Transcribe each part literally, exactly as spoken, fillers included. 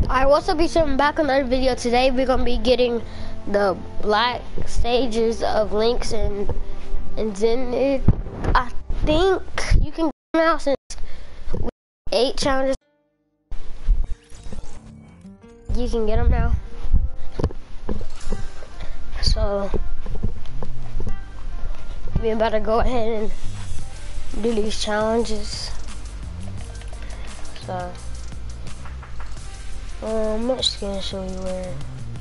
Alright, what's up, YouTube? I'm back on another video. Today we're gonna be getting the black stages of Lynx and and Zenith. I think you can get them now since we eight challenges. You can get them now. So we better go ahead and do these challenges. So. Um, what skin should we wear?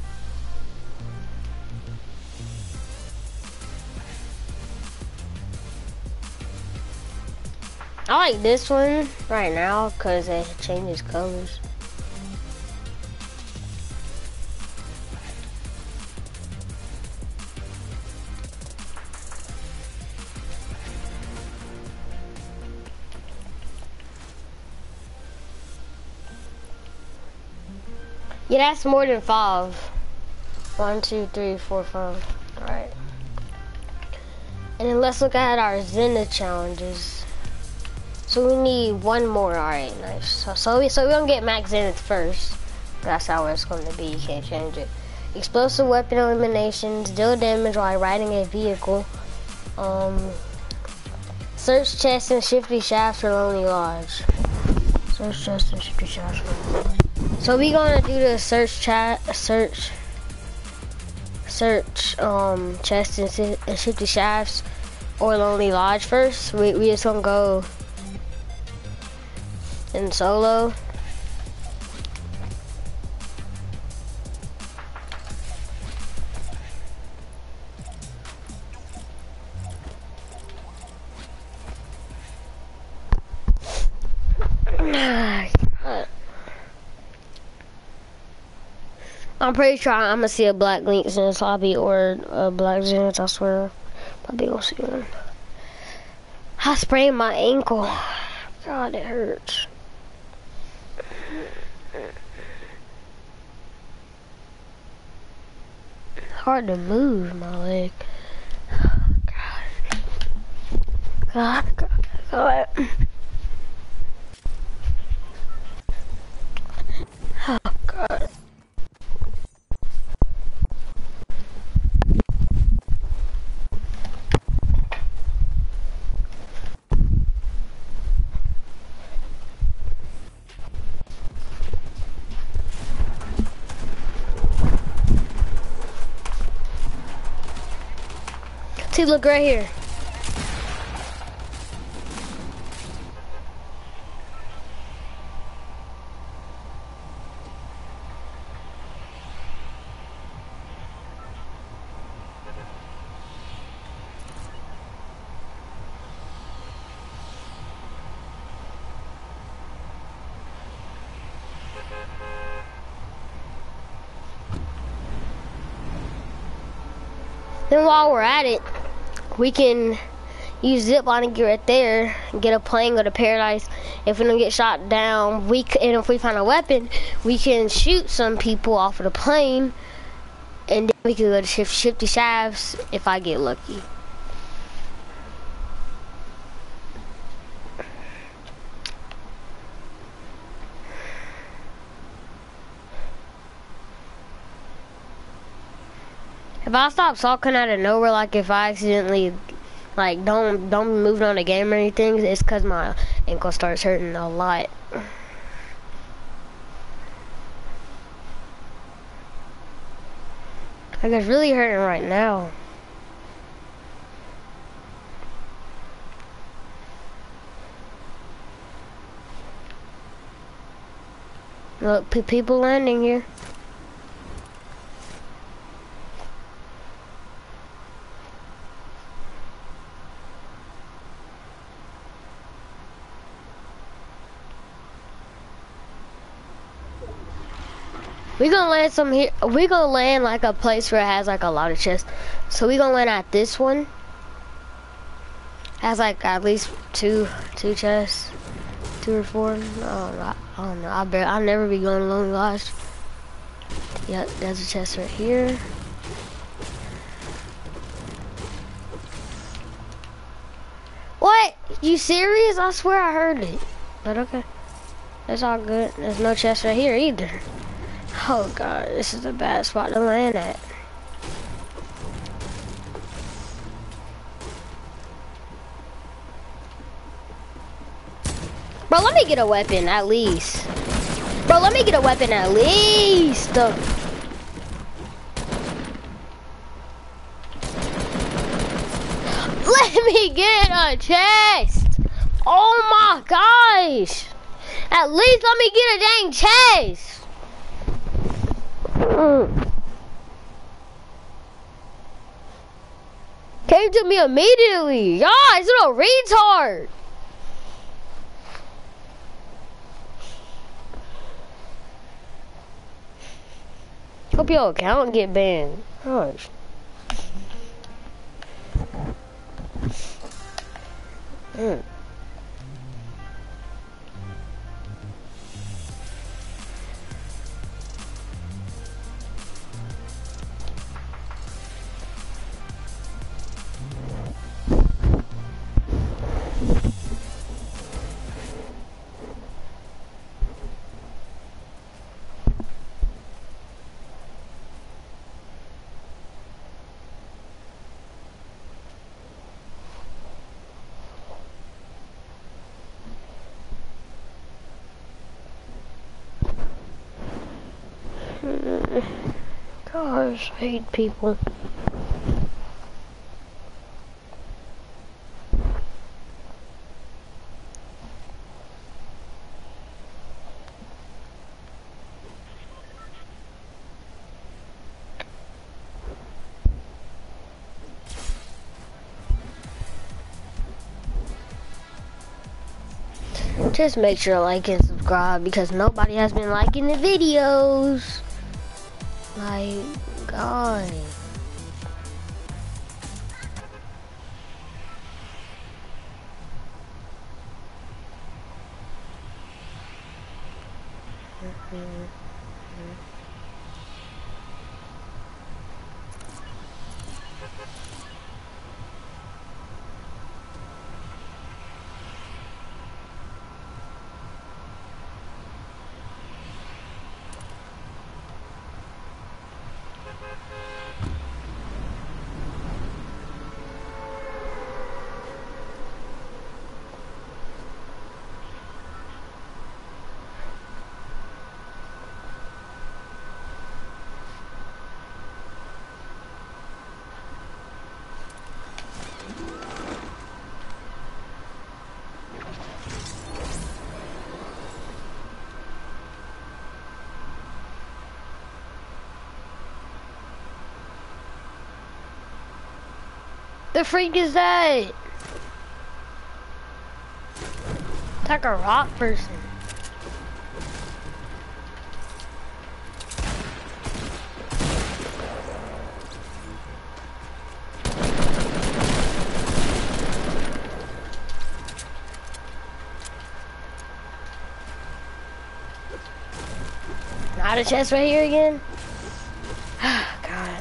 I like this one right now because it changes colors. Yeah, that's more than five. One, two, three, four, five. Alright. And then let's look at our Zenith challenges. So we need one more. Alright, nice. So so we so we're gonna get max Zenith first. That's how it's gonna be, you can't change it. Explosive weapon eliminations, deal damage while riding a vehicle. Um search chests and shifty shafts for Lonely Lodge. Search chests and shifty shafts for Lonely Lodge. So we gonna do the search chat, search, search, um, chest and, and shifty shafts or Lonely Lodge first. We we just gonna go in solo. I'm pretty sure I'm gonna see a black Lynx in this lobby or a black Zenith, I swear. Probably gonna see one. I sprained my ankle. God, it hurts. It's hard to move my leg. God. God, God, God. Oh, God. See, look right here. Then while we're at it, we can use zip line and get right there, get a plane, go to paradise. If we don't get shot down, we c and if we find a weapon, we can shoot some people off of the plane, and then we can go to shift shifty shafts if I get lucky. If I stop talking out of nowhere, like if I accidentally, like don't don't be moving on the game or anything, it's cause my ankle starts hurting a lot. Like it's really hurting right now. Look, pe people landing here. We gonna land some here. We gonna land like a place where it has like a lot of chests. So we gonna land at this one. Has like at least two, two chests, two or four. No, I, I don't know. I bet I'll never be going to Lonely Lodge. Yep, there's a chest right here. What? You serious? I swear I heard it. But okay. It's all good. There's no chest right here either. Oh god, this is a bad spot to land at. Bro, let me get a weapon at least. Bro, let me get a weapon at least. Let me get a chest. Oh my gosh. At least let me get a dang chest. Mm. Came to me immediately. Y'all, it's a little retard. Hope your account get banned. Gosh. Mm. Gosh, I hate people. Just make sure to like and subscribe because nobody has been liking the videos. Like, God. The freak is that? It's like a rock person. Not a chest right here again? God.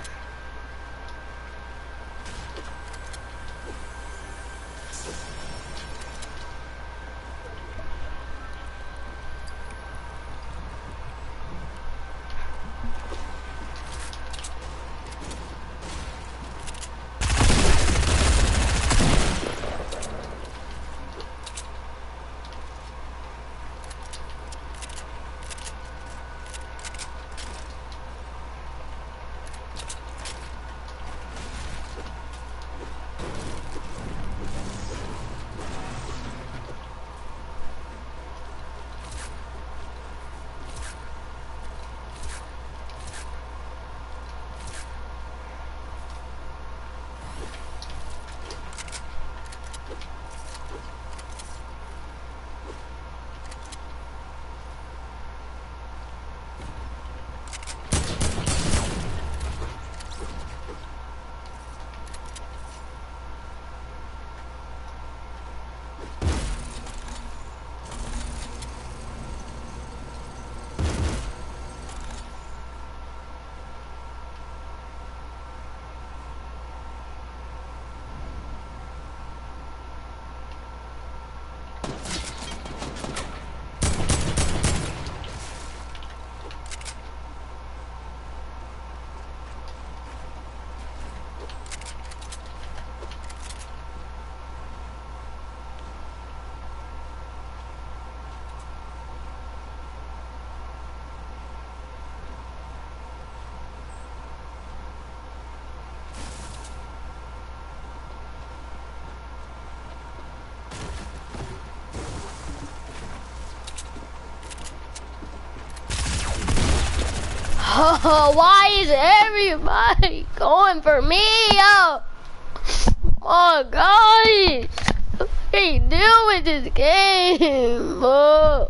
Oh, why is everybody going for me, yo? Oh gosh, I can't deal with this game. Oh.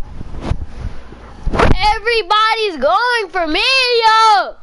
Everybody's going for me, yo.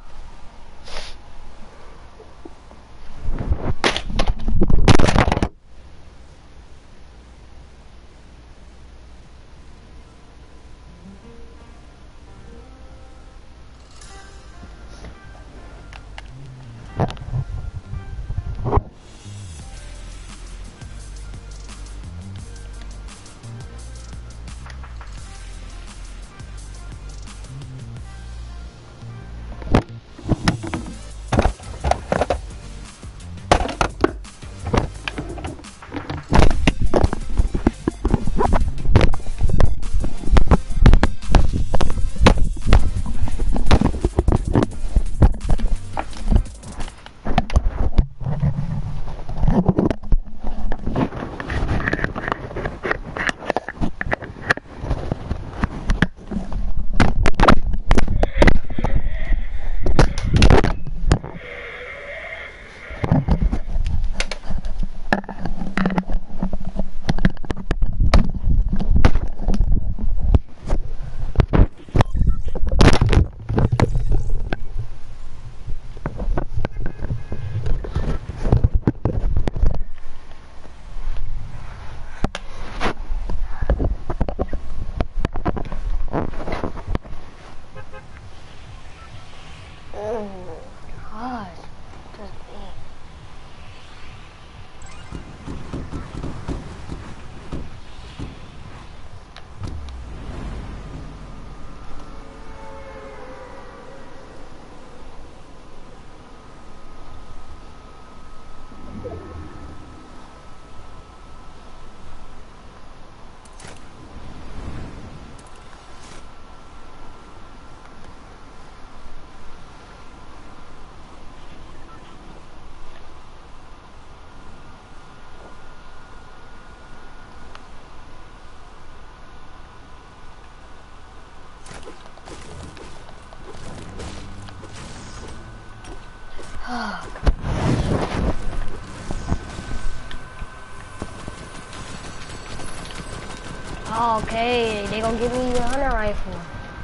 Okay, they gonna give me a hunter rifle.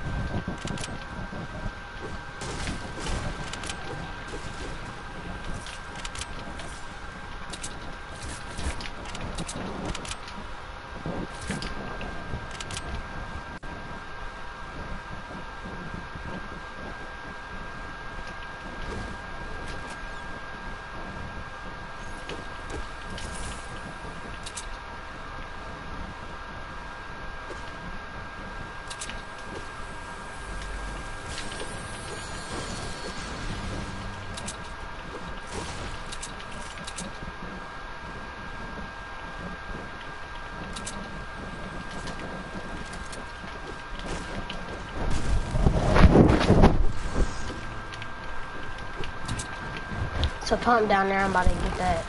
So pump down there, I'm about to get that.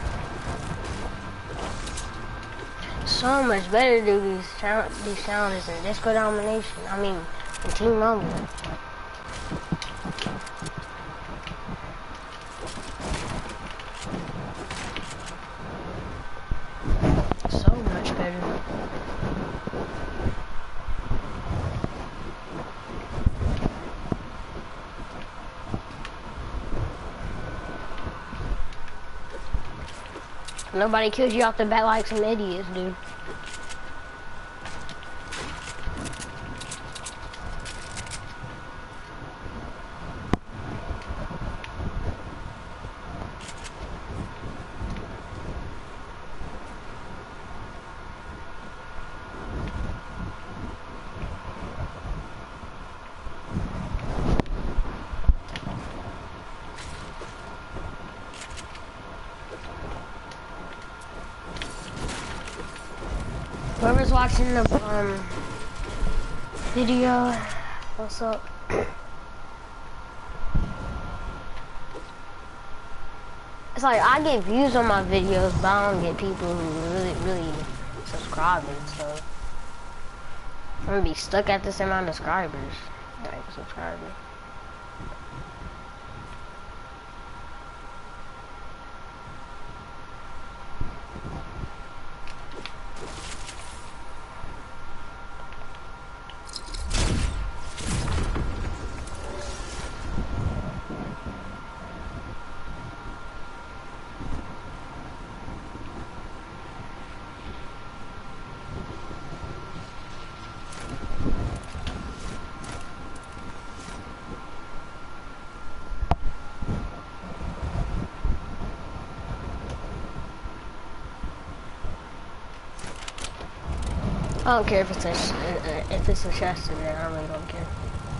So much better to do these challenge, these challenges in Disco Domination. I mean, in Team Rumble. So much better. Nobody kills you off the bat like some idiots, dude. Whoever's watching the um video, what's up? It's like I get views on my videos, but I don't get people who really, really subscribing. So I'm gonna be stuck at this amount of subscribers. Like subscribers. I don't care if it's a if it's a chest in there. I really don't care.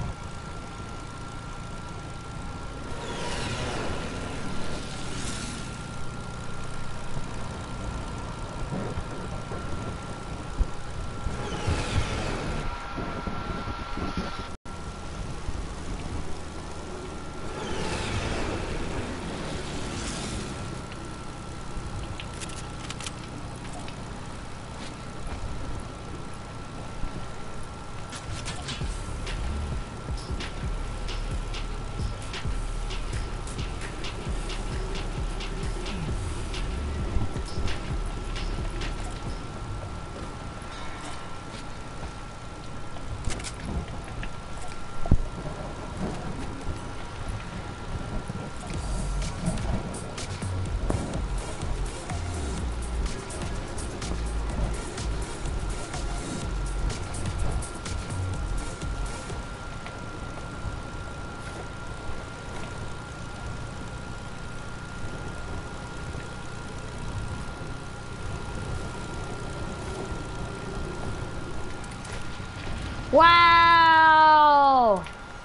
Wow!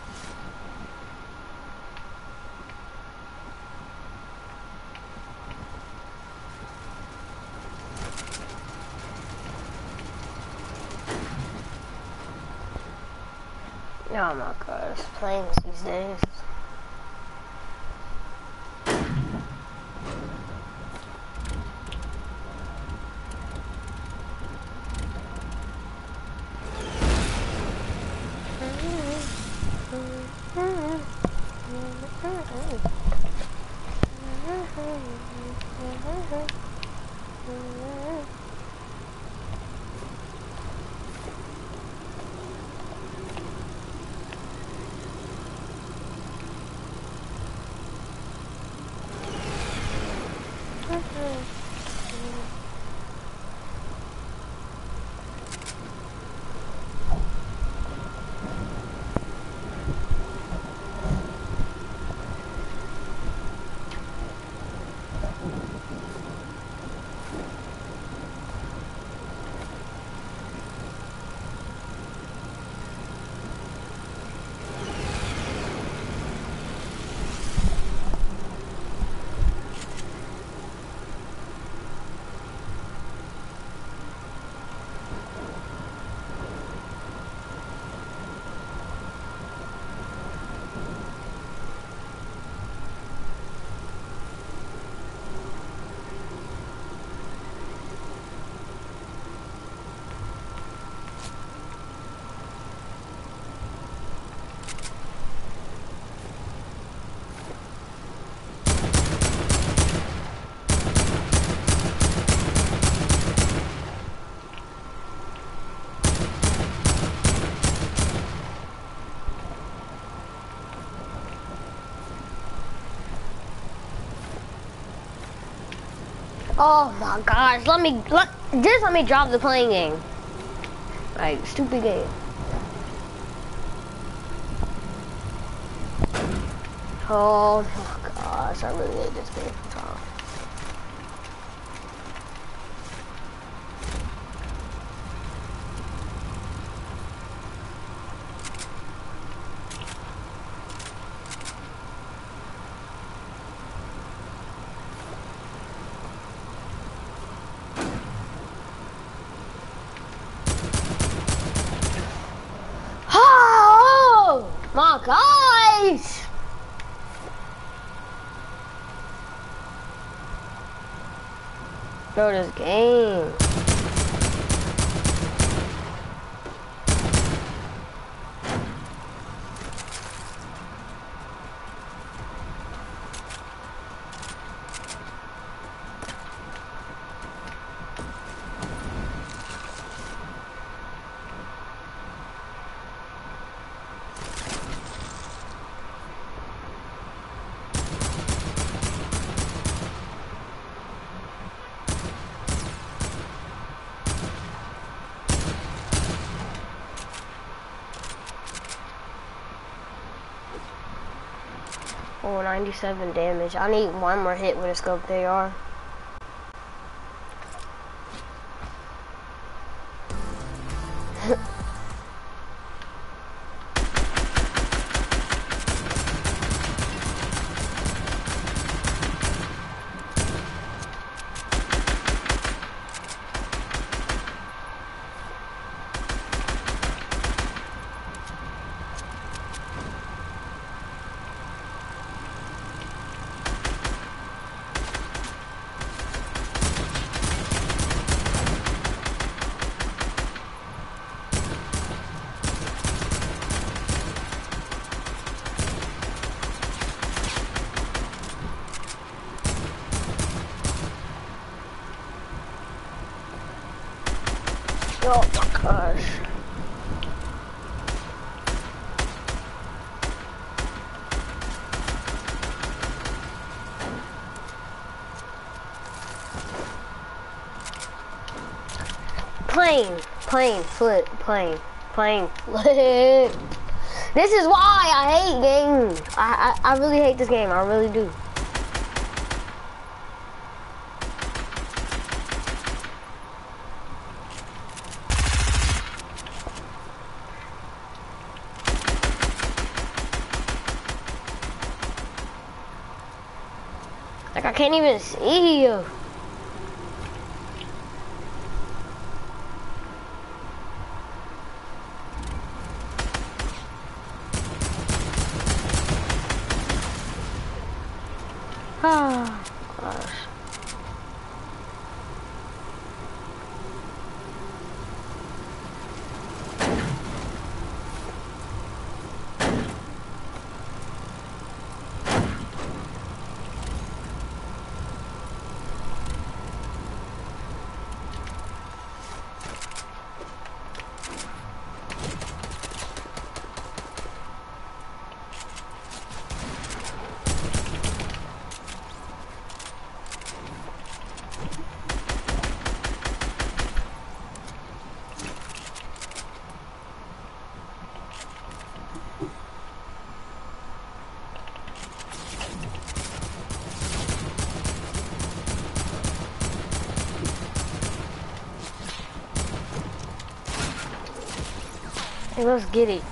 Oh my gosh, planes these days. Oh my gosh, let me, let, just let me drop the playing game. Like, stupid game. Oh my gosh, I really hate this game. Oh. Oh my gosh! Bro, this game. Oh, ninety-seven damage. I need one more hit with a scope they are. Oh my gosh. Plane, plane, flip, plane, plane, flip. This is why I hate games. I, I, I really hate this game, I really do. Like, I can't even see you. Oh, gosh. Hey, let's get it.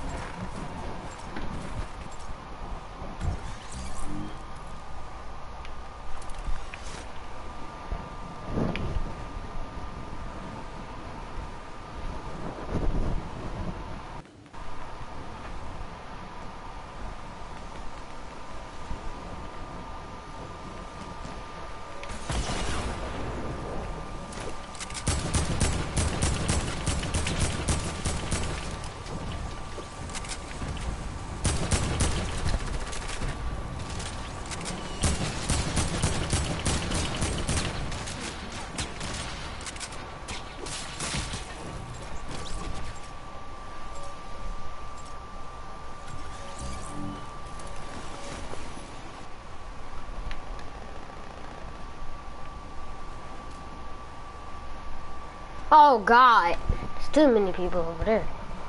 Oh God, there's too many people over there.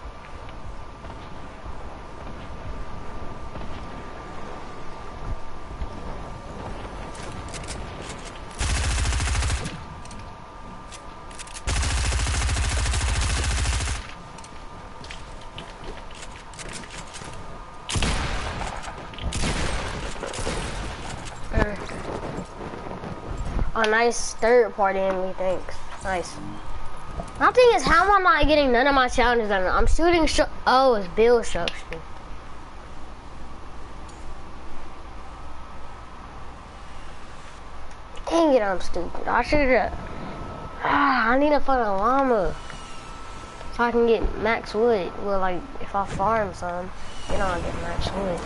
A nice third party enemy, thanks. Nice. My thing is, how am I not getting none of my challenges done? I'm shooting sh oh, it's Bill Shuckster. Dang it, I'm stupid. I should've. Ah, I need to find a llama. So I can get max wood. Well, like, if I farm some, then I'll get max wood.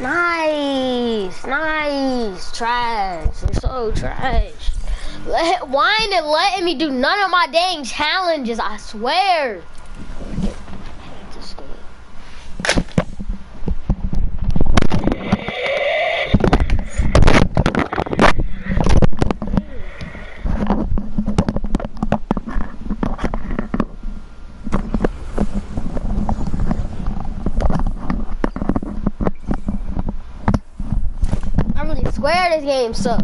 Nice, nice, trash. You're so trash. Let, why ain't it letting me do none of my dang challenges? I swear. I hate this game. I really swear this game sucks.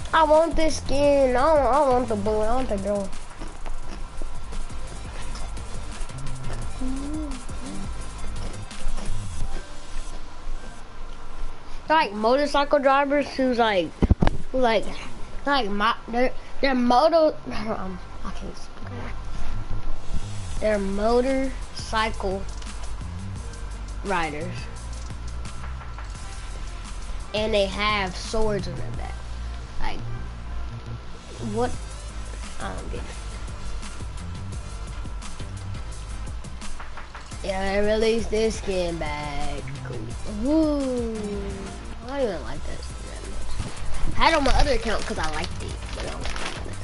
I want this skin. I don't, I don't want the blue. I want the girl. Like motorcycle drivers who's like, who like, like my, they're they're moto. Um, I can't speak. They're motorcycle riders, and they have swords in their back. Like, what? I don't get it. Yeah, I released this skin back. Ooh, I don't even like that skin that much. I had it on my other account because I liked it, but I don't like it.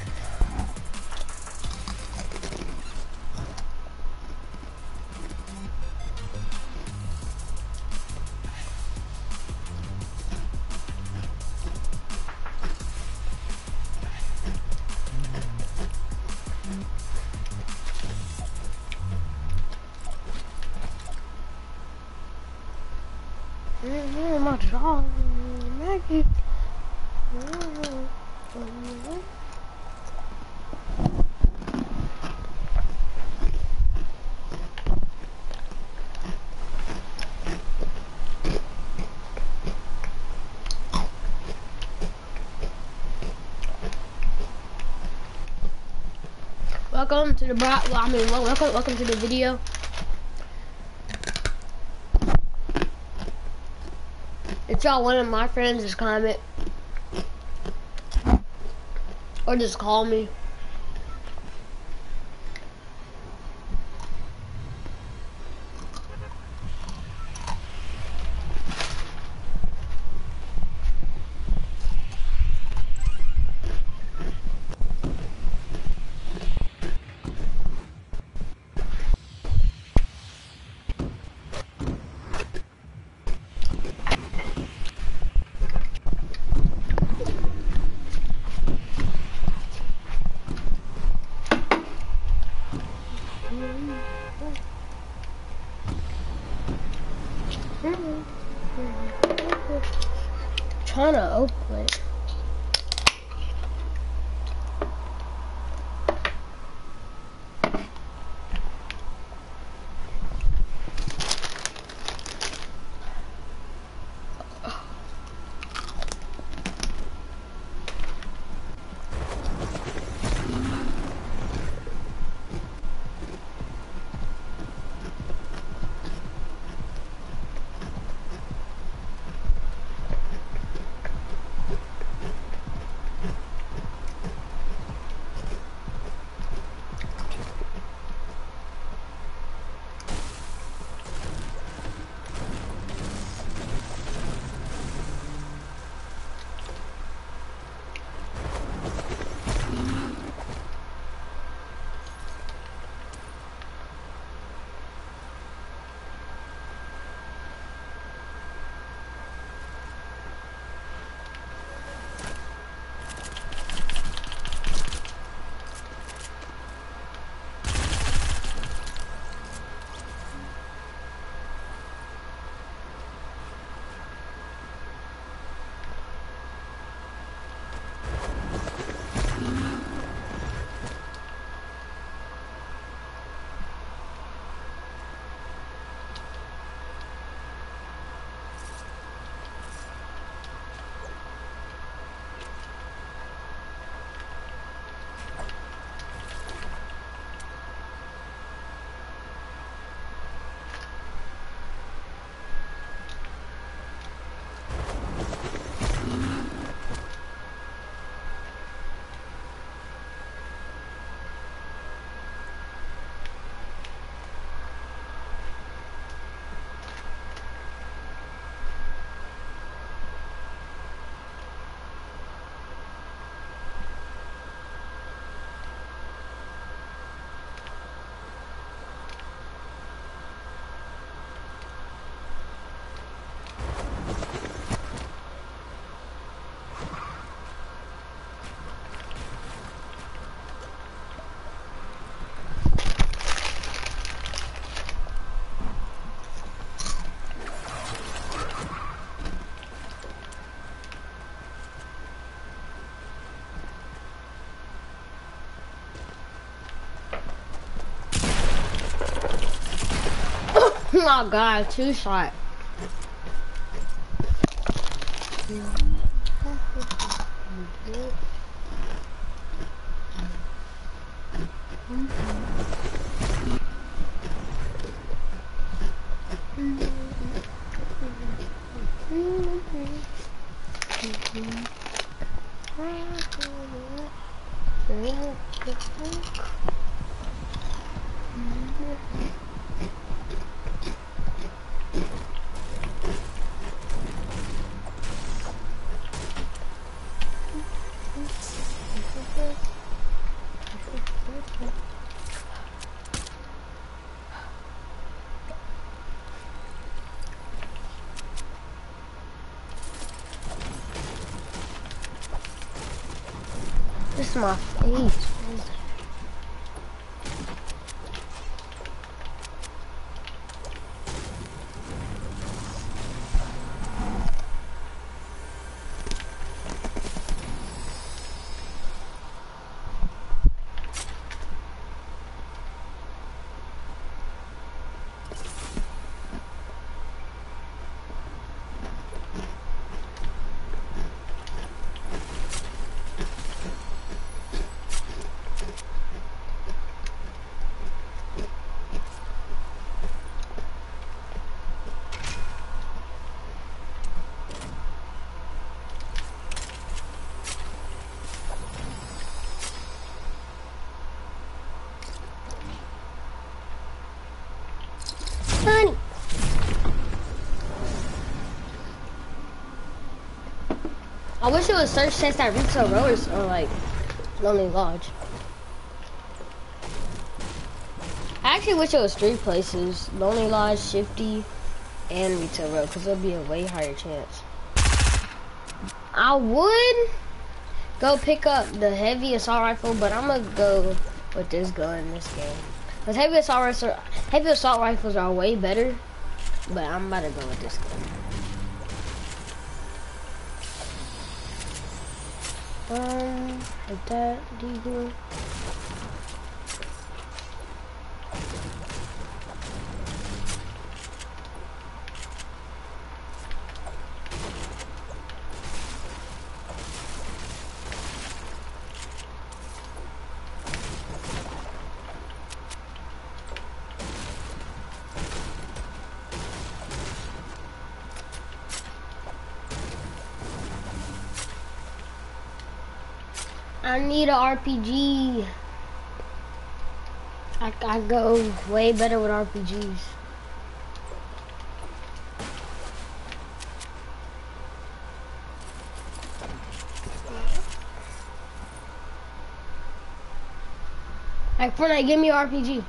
Mm-hmm, my jaw, Maggie. Welcome to the bro. Well, I mean, well, welcome, welcome to the video. If y'all one of my friends, just comment or just call me. Trying to open it. my god, two shot. This is my face. Honey. I wish it was search test at Retail Rowers or like Lonely Lodge. I actually wish it was three places: Lonely Lodge, Shifty, and Retail Row, because it'll be a way higher chance. I would go pick up the heavy assault rifle, but I'm gonna go with this gun in this game. Cause heavy assault rifles, heavy assault rifles are way better, but I'm about to go with this gun. Um, like that, deagle. I need an R P G. I, I go way better with R P Gs. Like Fortnite, give me an R P G.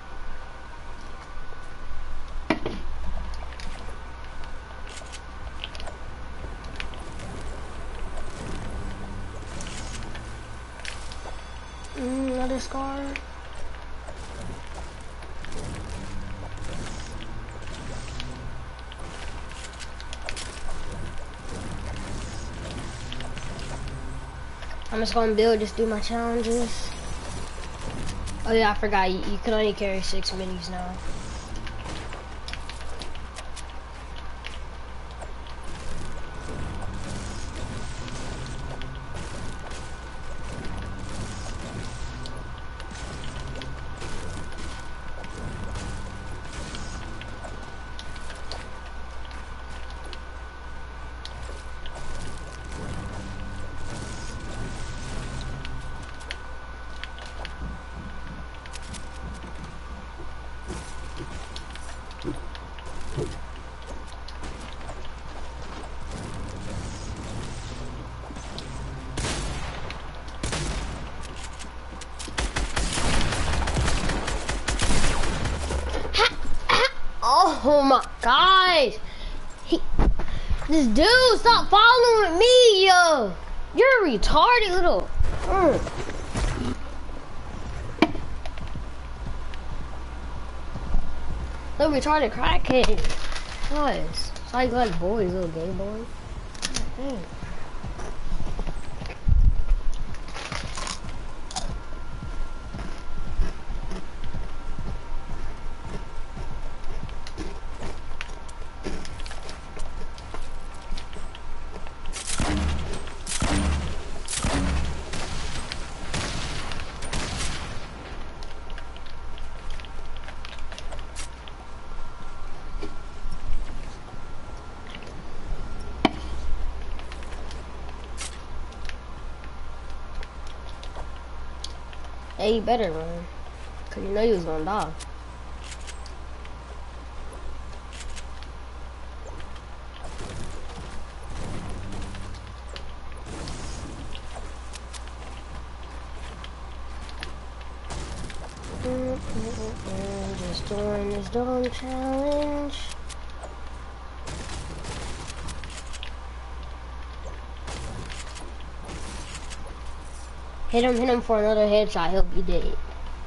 Mm, another scar. I'm just gonna build, just do my challenges. Oh yeah, I forgot, you, you can only carry six minis now. Oh my gosh! He, this dude, stop following me, yo! You're a retarded little. Mm. Little retarded crackhead. Nice. So you like boys, little gay boy. Mm. Hey, you better run. Cause you know you was gonna die. Mm, mm, mm, mm, just doing this dumb challenge. Hit him, hit him for another headshot, he'll be dead.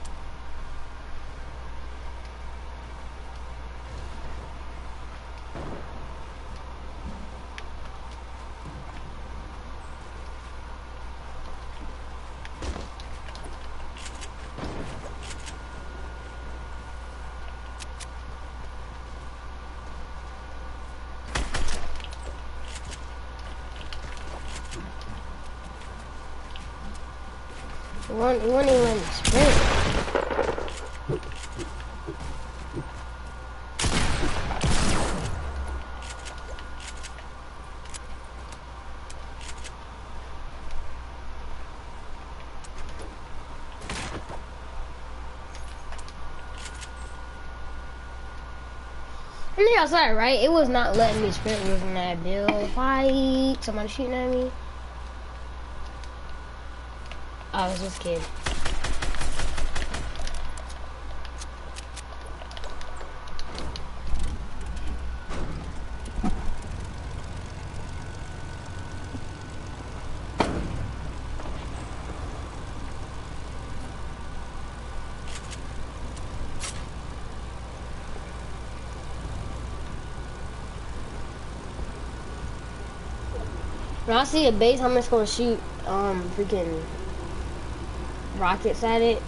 He won't, he won't even let me sprint. I'm the outside, right? It was not letting me sprint using that bill fight. Somebody shooting at me. Oh, it was this kid. When I see a base, I'm just gonna shoot um freaking rockets at it,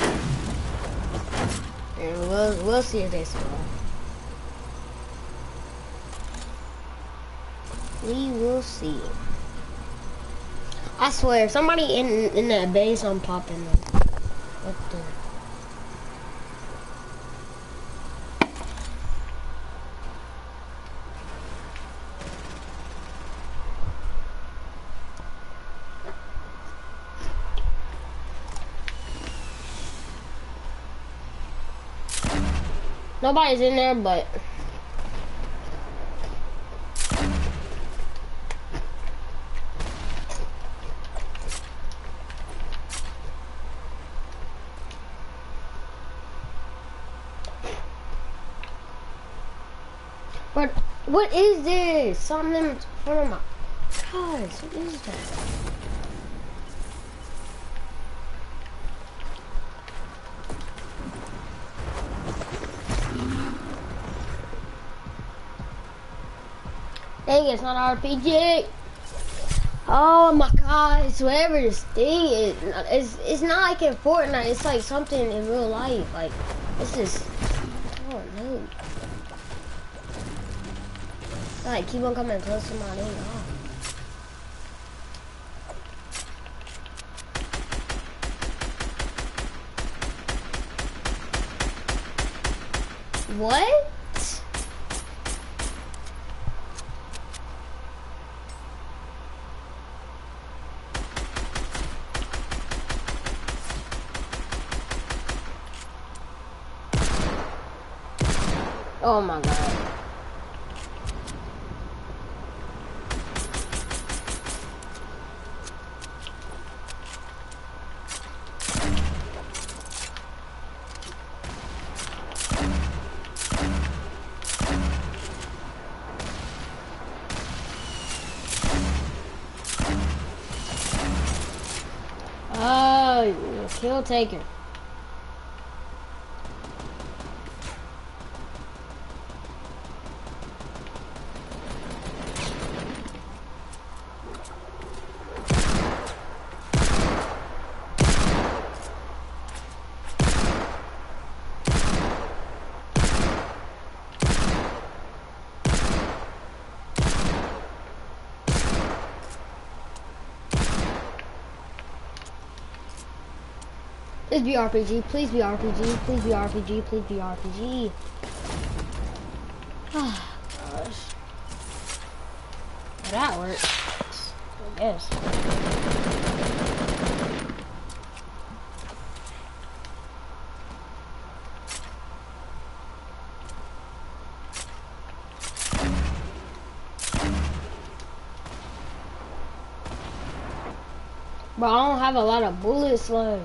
and we'll we'll see if they spawn. We will see. I swear, if somebody in in that base, I'm popping them. What the? Nobody's in there, but but what is this? Something in front of my gosh, what is that? Dang, it's not R P G. Oh my god, it's whatever this thing is. It's, it's not like in Fortnite, it's like something in real life. Like, it's just, I don't know. Like, keep on coming close to my name. Oh. What? Oh my god. Oh, kill taker. Please be R P G, please be R P G, please be R P G, please be R P G. Oh, gosh. That worked, I guess. But I don't have a lot of bullets left.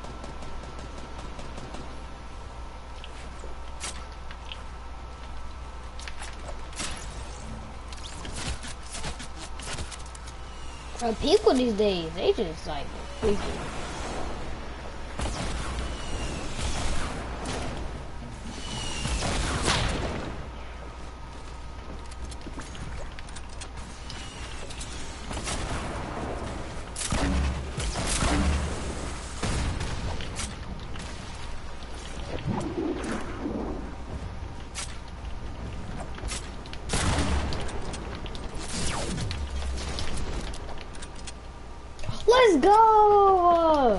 Bro, people these days, they just like freaking. Let's go!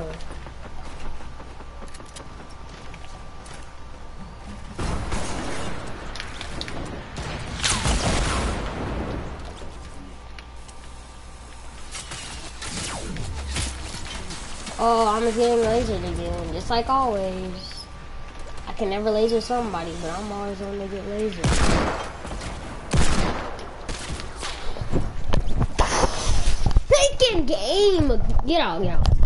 Oh, I'm getting lasered again, just like always. I can never laser somebody, but I'm always going to get lasered. Freaking game! Get out, get out.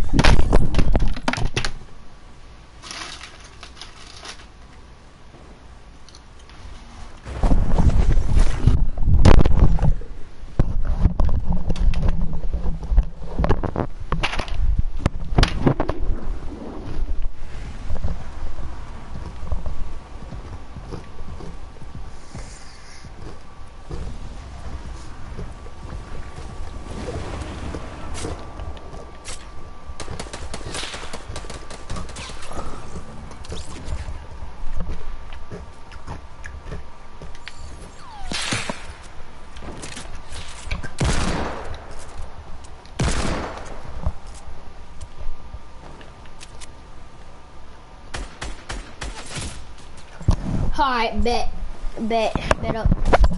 Alright, bet, bet, bet up.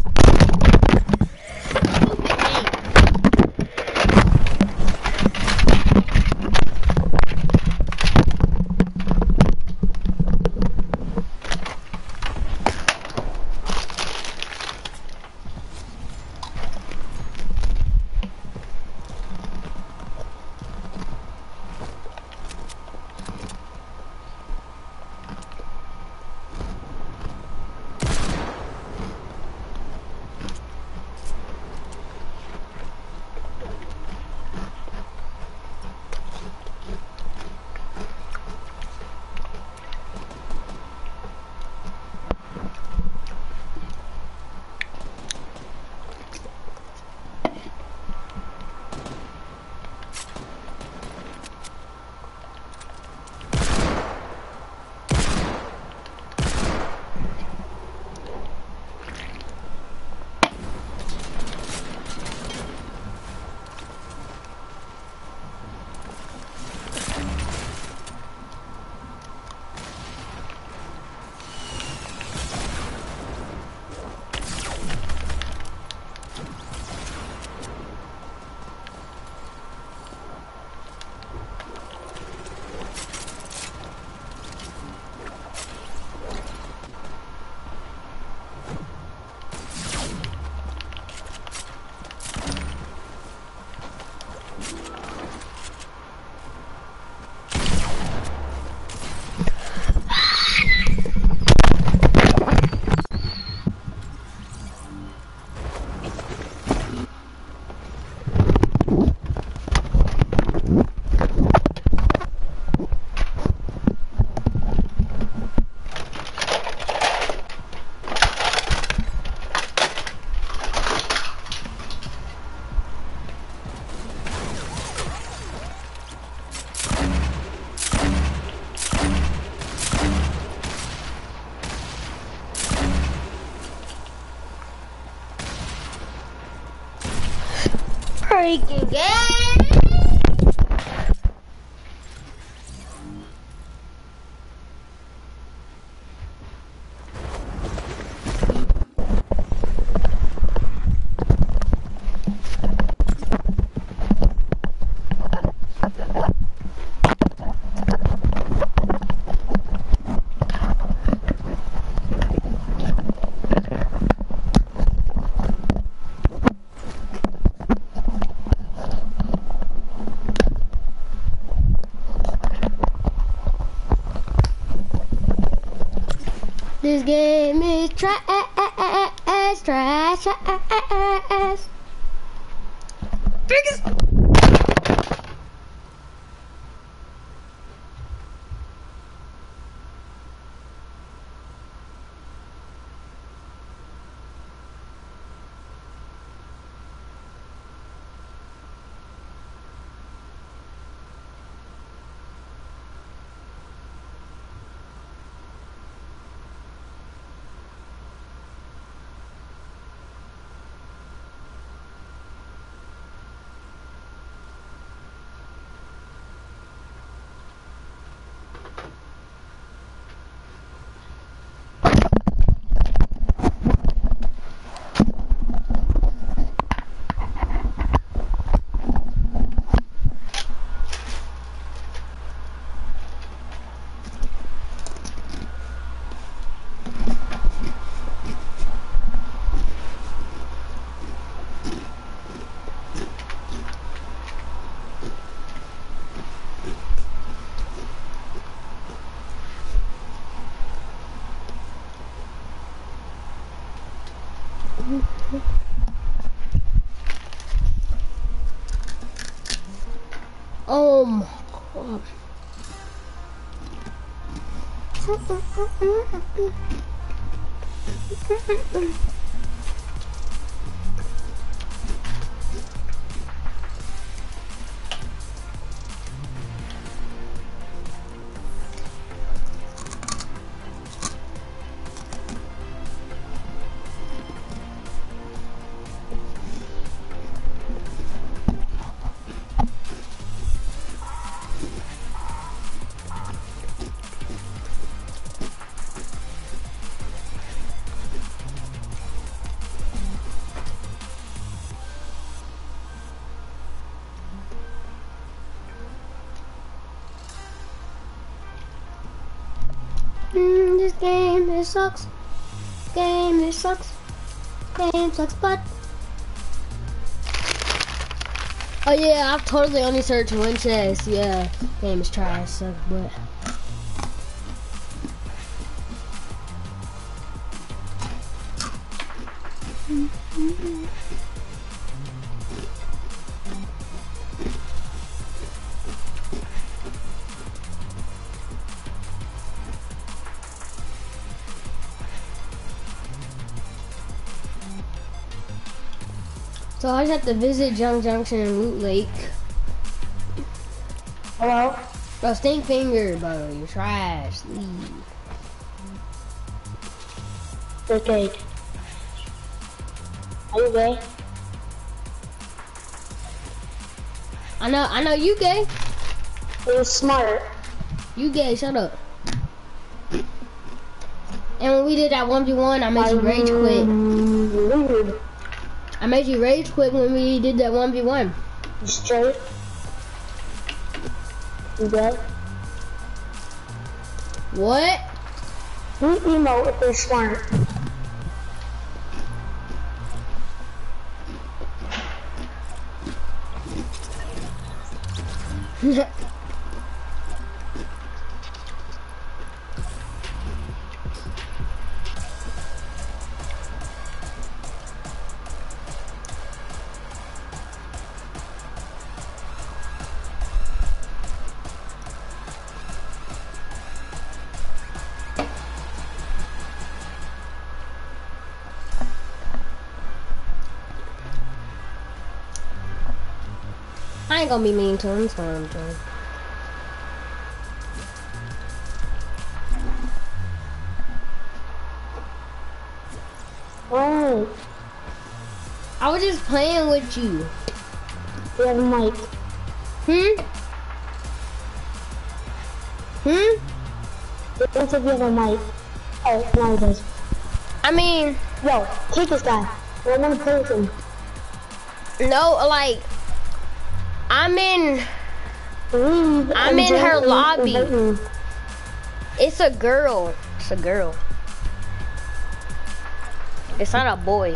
Freaking game! ass, ass. Biggest. Oh my God. Mm, this game, it sucks. Game, it sucks. Game sucks, but. Oh yeah, I've totally only searched one chest. Yeah, game is trash, sucks, but. So I just have to visit Junk Junction and Loot Lake. Hello? Bro, stink finger, bro. You're trash. Leave. Okay. Are you gay? I know, I know you gay. You're smart. You gay, shut up. And when we did that one v one, I made you rage quit. Weird. I made you rage quit when we did that one v one. You straight? You gay? What? You emo if they're smart. I ain't gonna be mean to him, so I'm doing. Oh, I was just playing with you. you have a mic. Hmm? Hmm? It looks like you have a mic. Oh, now it does. I mean, Yo, take this guy. I want to play with him. no, like, I'm in, Leave I'm and in her join- lobby. invite me. It's a girl. It's a girl. It's not a boy.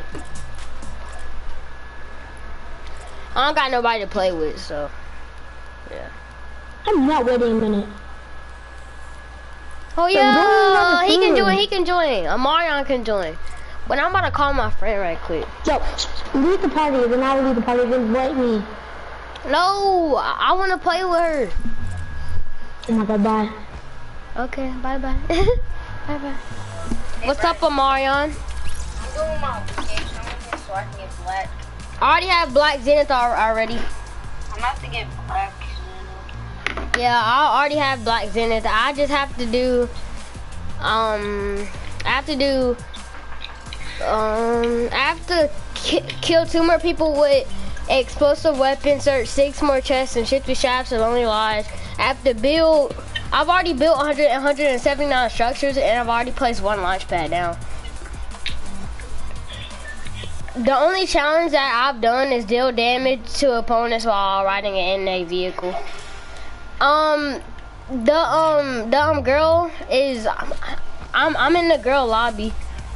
I don't got nobody to play with, so, yeah. I'm not waiting a minute. Oh don't yeah, have a he can team. join, he can join. Amarion can join. But I'm about to call my friend right quick. Yo, leave the party, then I will leave the party, then invite me. No, I, I want to play with her. Oh my god, bye. Okay, bye bye. Bye bye. Hey, what's Brian. Up, Amarion? I'm doing my application so I can get black. I already have black Zenith already. I'm about to get black Zenith. Yeah, I already have black Zenith. I just have to do, um, I have to do, um, I have to ki kill two more people with explosive weapons, search six more chests, and shifty shafts and lonely lies. I have to build, I've already built one hundred, one hundred seventy-nine structures, and I've already placed one launch pad down. The only challenge that I've done is deal damage to opponents while riding an N A vehicle. Um, the um the um girl is I'm I'm in the girl lobby.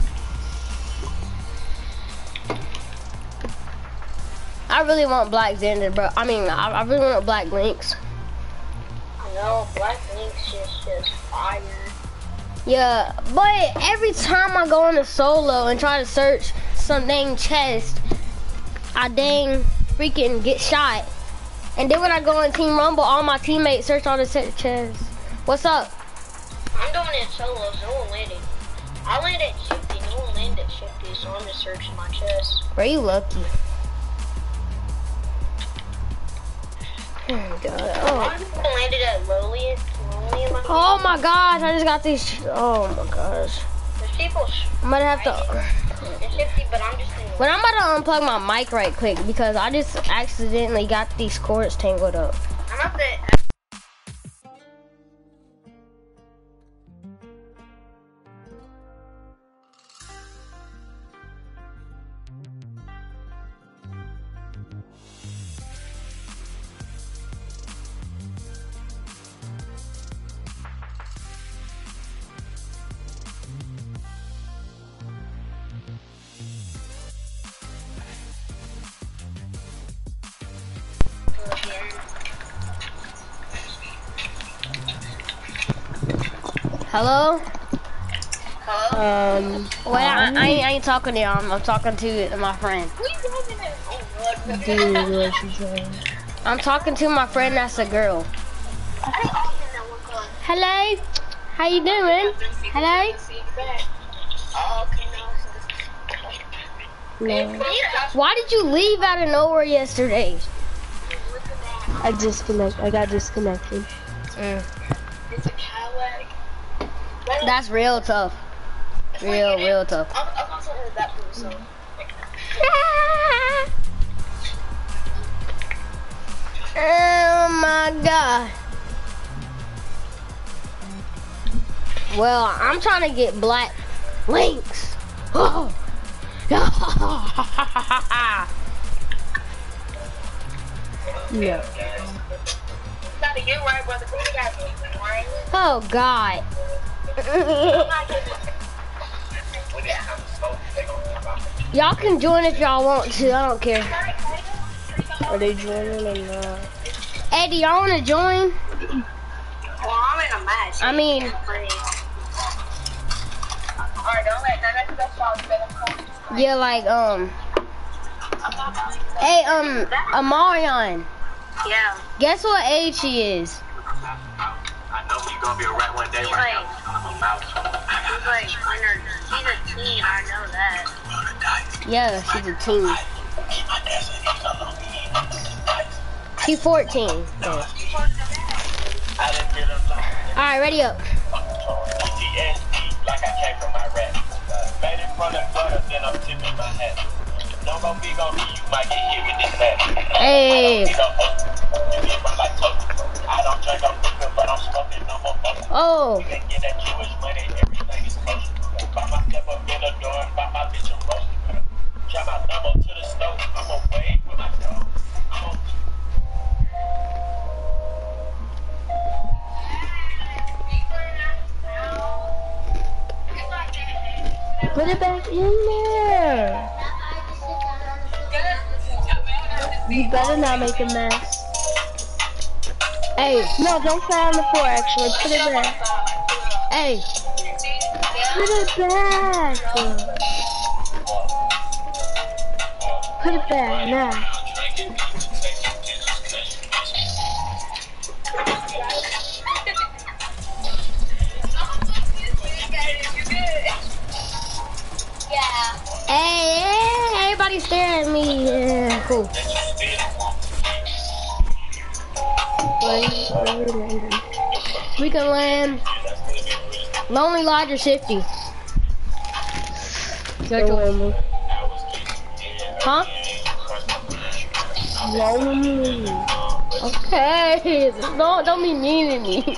I really want black Xander, bro. I mean, I, I really want black Lynx. I know black Lynx is just fire. Yeah, but every time I go into solo and try to search some dang chest, I dang freaking get shot. And then when I go in Team Rumble, all my teammates search all the chests. What's up? I'm doing it solo, no one landed. I landed at Shifty, no one landed at Shifty, so I'm just searching my chest. Bro, you lucky. Oh my god. Oh. I landed at Lowly. Lowly in my oh my gosh, I just got these. Oh my gosh. There's people. I'm gonna have to. It's Shifty, but I'm just. But I'm about to unplug my mic right quick because I just accidentally got these cords tangled up. I'm up there. Hello? Hello? Um, Wait, I, I, ain't, I ain't talking to you. I'm, I'm talking to my friend. dude, what you saying? I'm talking to my friend that's a girl. Hello? How you doing? Hello? No, Why did you leave out of nowhere yesterday? I disconnect. I got disconnected. Mm. That's real tough. Real, real tough. Oh my god. Well, I'm trying to get black Lynx. Oh. No. Oh god. Y'all can join if y'all want to. I don't care. Are they joining or not? Eddie, y'all want to join? Well, I'm in a match. I mean, Alright, don't let none of the best yeah, like um. Hey, um, Amarion. Yeah. Guess what age she is? I know you're gonna be a rat one day, She's right? like, she's like, under, she's a teen, I know that. Yeah, she's a teen. She's fourteen. Yeah. Alright, ready up. Hey. Oh. Put it back in there. You better not make a mess. Hey. No, don't fly on the floor, actually. Put it back. Hey. Put it back. Put it back now. Hey, hey, everybody staring at me. Yeah, cool. We can land. Lonely Lodger fifty. Lonely. Huh? Lonely. Okay. Don't don't be mean to me.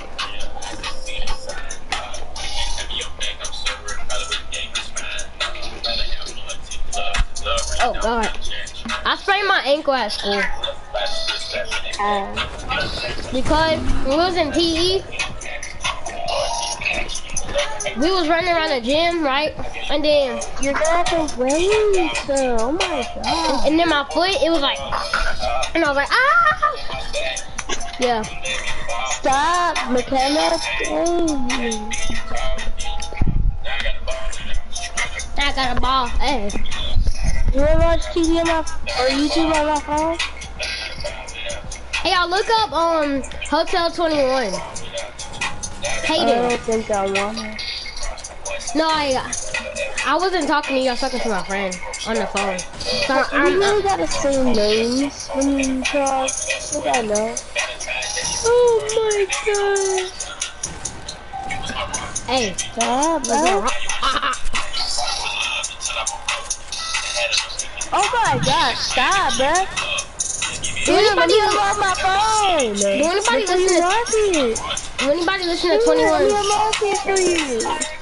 Oh God. I sprained my ankle at school. Uh, Because we was in P E, we was running around the gym, right? And then you're gonna have to wait. So, oh my God. and then my foot, it was like, and I was like, ah! Yeah. Stop, McKenna. Dang. I got a ball. Hey. You wanna watch T V on my, or YouTube on my phone? Hey, y'all look up um Hotel twenty-one. Hate I don't it. think I wanna. No, I I wasn't talking to you. I was talking to my friend on the phone. So You I'm, really I'm, gotta say names when you talk. I think I know. Oh my God. hey. Stop, Let's go. bro. Ah, Oh my God, stop, bro. Do anybody, Let me unlock my phone. do anybody Before you listen lock it. to do anybody listen to Let me twenty-one? unlock it for you.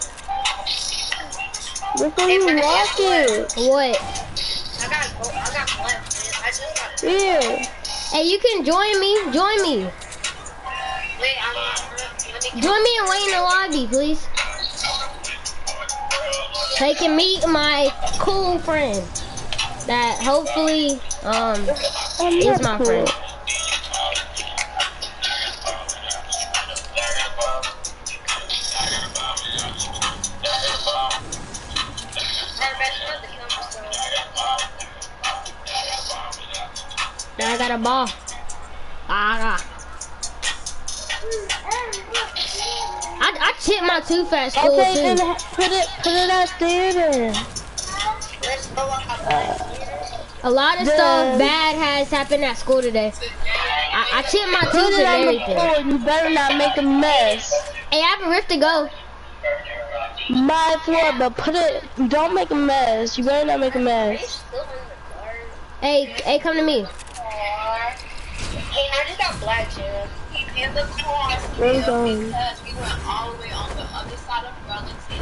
Before you lock it. What? I got, oh, I got one. I just got. Yeah. Hey, you can join me. Join me. Wait, I'm not. Let me. Join me and wait in the lobby, please. So you can meet my cool friend that hopefully um I'm is not my cool. friend. Now I got a ball. Ah, I I chipped my tooth at school Okay, then too. put it, put it out there then. Let's go on A lot of Then- stuff bad has happened at school today. I, I chipped my Put tooth it and on the everything. floor. You better not make a mess. Hey, I have a rift to go. My floor, but put it. Don't make a mess. You better not make a mess. Hey, hey, come to me. Hey, I just got black too. He's in the car. Where you going? Because we went all the way on the other side of Burlington.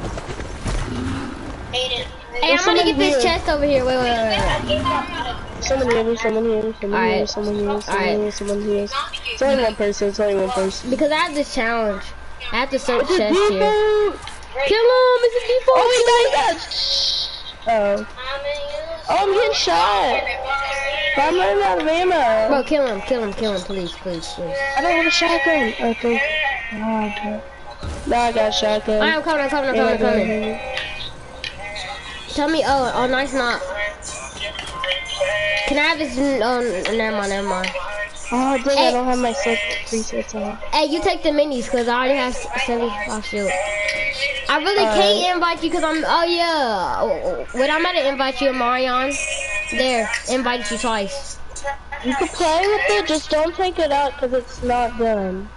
Hayden. Hey, I'm gonna get this chest over here. Wait, wait, wait, wait. Someone here, someone here, someone Alright. here, someone here, someone Alright. here, someone here. It's only one person, it's only one person. Because I have this challenge. I have to search It's a chest here. default! Kill him! It's a default! Oh, he got, he got. Oh. Oh, I'm getting shot. But I'm running out of ammo. Bro, kill him, kill him, kill him, please, please, please. I don't have a shotgun. Okay. Oh, okay. Now I got a shotgun. Alright, I'm coming, I'm coming, I'm coming, I'm coming. Tell me, oh, oh, nice knock. Can I have this? Oh, never mind, never mind. Oh, dang, Hey. I don't have my set presets on. Hey, you take the minis, because I already have seventy-five shield. I really Alright. can't invite you, because I'm, oh yeah. Oh, oh. Wait, I'm about to invite you, Marion. There, invited you twice. You can play with it, just don't take it out because it's not done.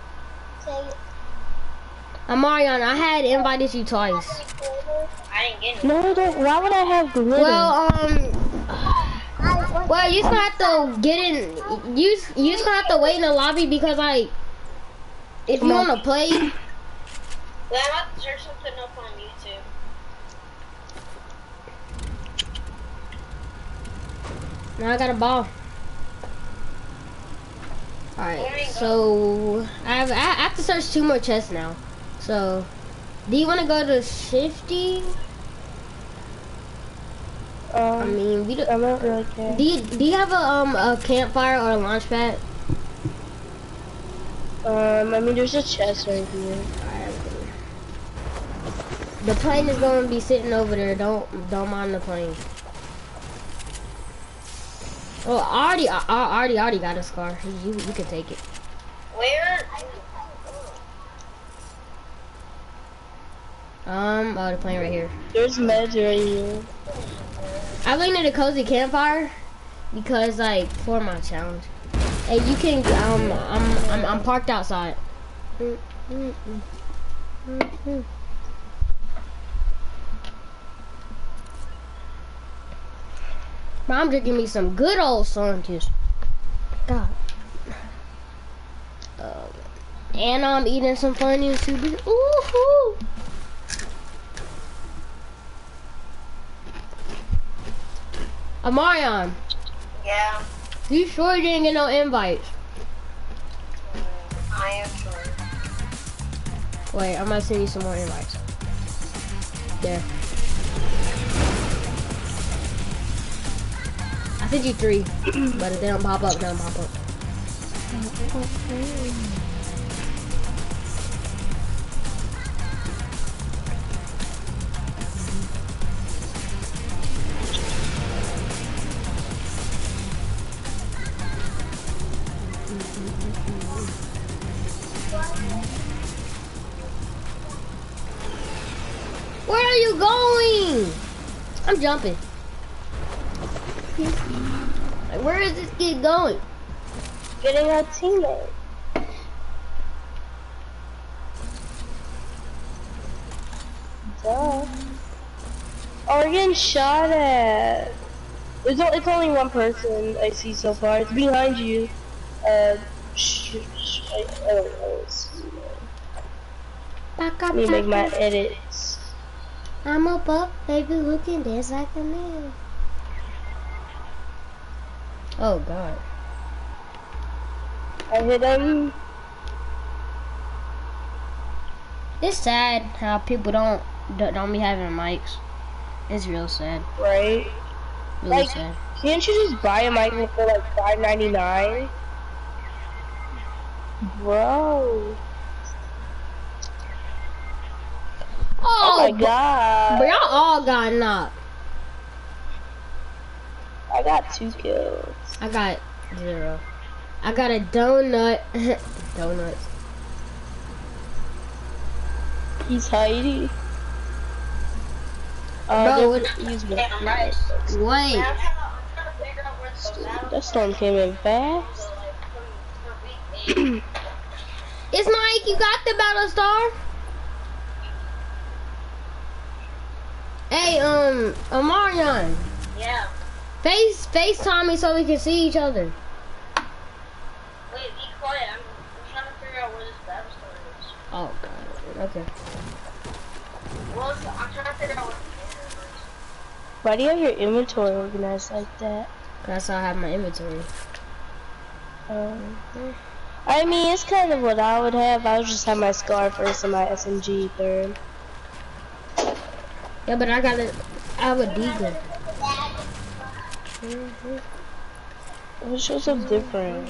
Uh, Marion, I had invited you twice. I didn't get it. No, don't. Why would I have glitter? Well, um, well, you just gonna have to get in. You you just gonna have to wait in the lobby because like, if you wanna play, Well, I'm about to search something up on YouTube. now I got a ball. All right, so I have I have to search two more chests now. So, do you wanna go to fifty? um, I mean, we do. I don't really care. Do you do you have a um a campfire or a launch pad? Um, I mean, there's a chest right here. The plane is gonna be sitting over there. Don't don't mind the plane. Well, I already, I, I already, already got a scar. You, you can take it. Where? Um, oh, the plane right here. There's meds right here. I went to the cozy campfire because, like, for my challenge. Hey, you can. Um, I'm, I'm, I'm parked outside. Mom drinking me some good old sun juice. God. Uh, and I'm eating some funny soup. Ooh-hoo. Amarion. Yeah. You sure you didn't get no invites? I am sure. Wait, I'm gonna send you some more invites. There. I sent you three, but if they don't pop up, they don't pop up. Where are you going? I'm jumping. Like, where is this kid going? Getting our teammate. Duh. Oh, we're getting shot at. It's, it's only one person I see so far. It's behind you. Uh, sh sh I, oh, oh, Back up, let me make back my up. edits. I'm a buck, baby, looking dance like a man. Oh God. I hit him. It's sad how people don't don't, don't be having mics. It's real sad. Right? Really Like, sad. can't you just buy a mic for like five ninety-nine? Bro. Oh, Oh my god. But y'all all got knocked. I got two kills. I got zero. I got a donut. Donuts. He's hiding. Uh, Bro, they're- what- he's Damn right. Wait. I'm trying to figure out where this goes out. That storm came in fast. So, like, for, for week eight. It's Mike, you got the battle star? Hey, um, Amarion. Yeah. Face FaceTime me so we can see each other. Wait, be quiet. I'm, I'm trying to figure out where this battle star is. Oh God. Okay. Well, it's- I'm trying to figure out where the camera is. Why do you have your inventory organized like that? That's how I have my inventory. Um, I mean, it's kind of what I would have. I would just have my scar first and my S M G third. Yeah, but I got a, I have a deagle. It's just so different.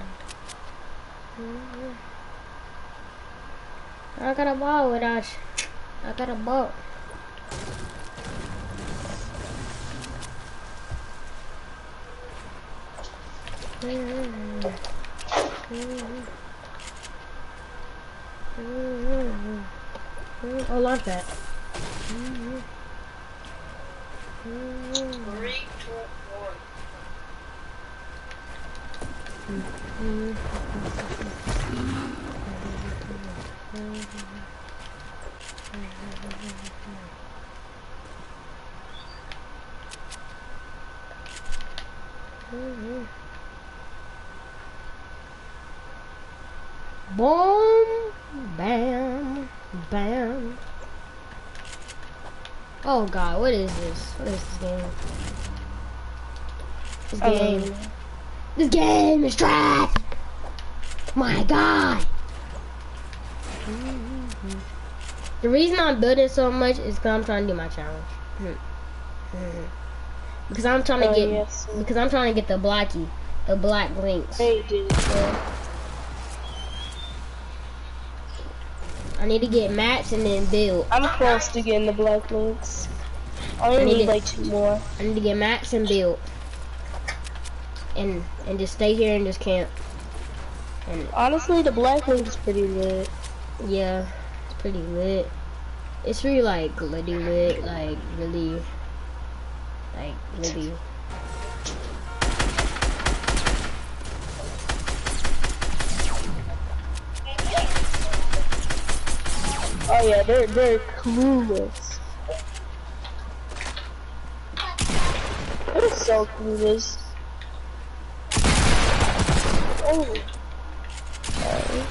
I got a ball with us. I got a ball. Oh, love that. Three, two, one. Boom, bam, bam. Oh God, what is this? What is this game? This game. Um, This game is trash. My God. The reason I'm building so much is because I'm trying to do my challenge. Because I'm trying to Oh, get, yes. because I'm trying to get the blacky, the black links. Hey, dude. Yeah. I need to get mats and then build. I'm close to getting the black links. I only I need need it. like two more. I need to get mats and build. and and just stay here and just camp. And Honestly, the black link is pretty lit. yeah, it's pretty lit. It's really like glitty lit, like really, like really. Oh yeah, they're they're clueless. They're so clueless. Oh. Sorry.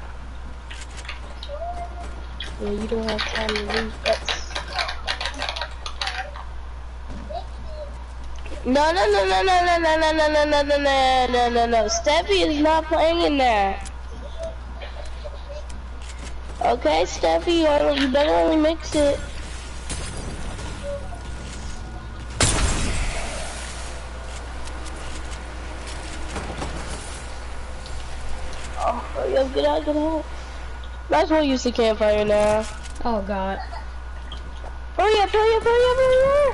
Yeah, you don't have time to leave. That's... No, no, no, no, no, no, no, no, no, no, no, no, no, no, no, no. Steffi is not playing in there. Okay, Steffi, you, only, you better only mix it. Oh, hurry up, get out, get out. Might as well use the campfire now. Oh God. Hurry up, hurry up, hurry up, hurry up.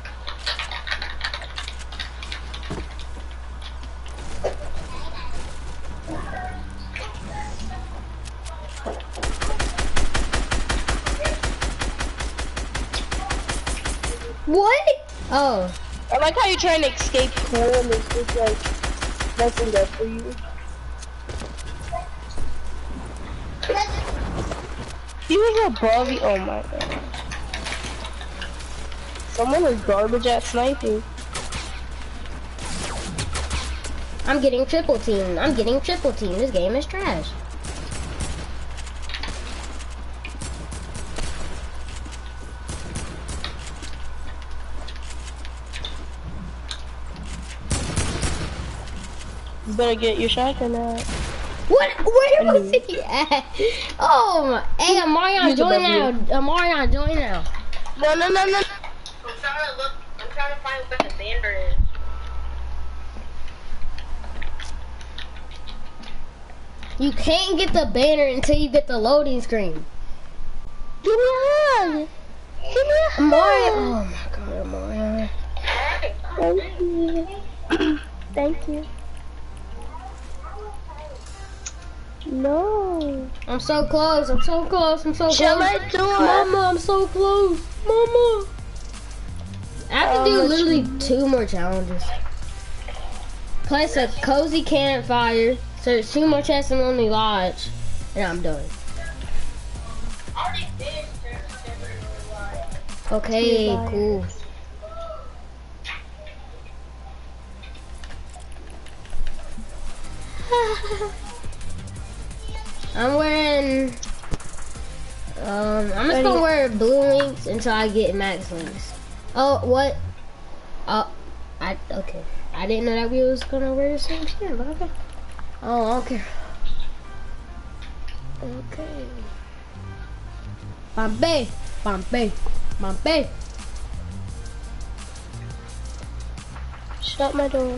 What? Oh. I like how you're trying to escape cool and it's just like nothing there for you. He was above you. Oh my god. Someone is garbage at sniping. I'm getting triple teamed. I'm getting triple teamed. This game is trash. You better get your shotgun out. What? Where was he at? Oh, my. Hey, Amarion, join now. Amarion, join now. No, no, no, no. I'm trying to look. I'm trying to find where the banner is. You can't get the banner until you get the loading screen. Give me a hug. Give me a hug. Amarion. Oh my God, Amarion. Thank you. Thank you. No. I'm so close. I'm so close. I'm so close. Shall I do it? Mama, I'm so close. Mama. I have to do Um, literally two more challenges. Place a cozy campfire. Search two more chests in Lonely Lodge. And I'm done. I already did search. Okay, cool. I'm wearing, um, I'm just gonna wear blue links until I get max links. Oh, what? Oh, I, okay. I didn't know that we was gonna wear the same skin, but okay. Oh, okay. Okay. Bombay, Bombay, Bombay. Shut my door.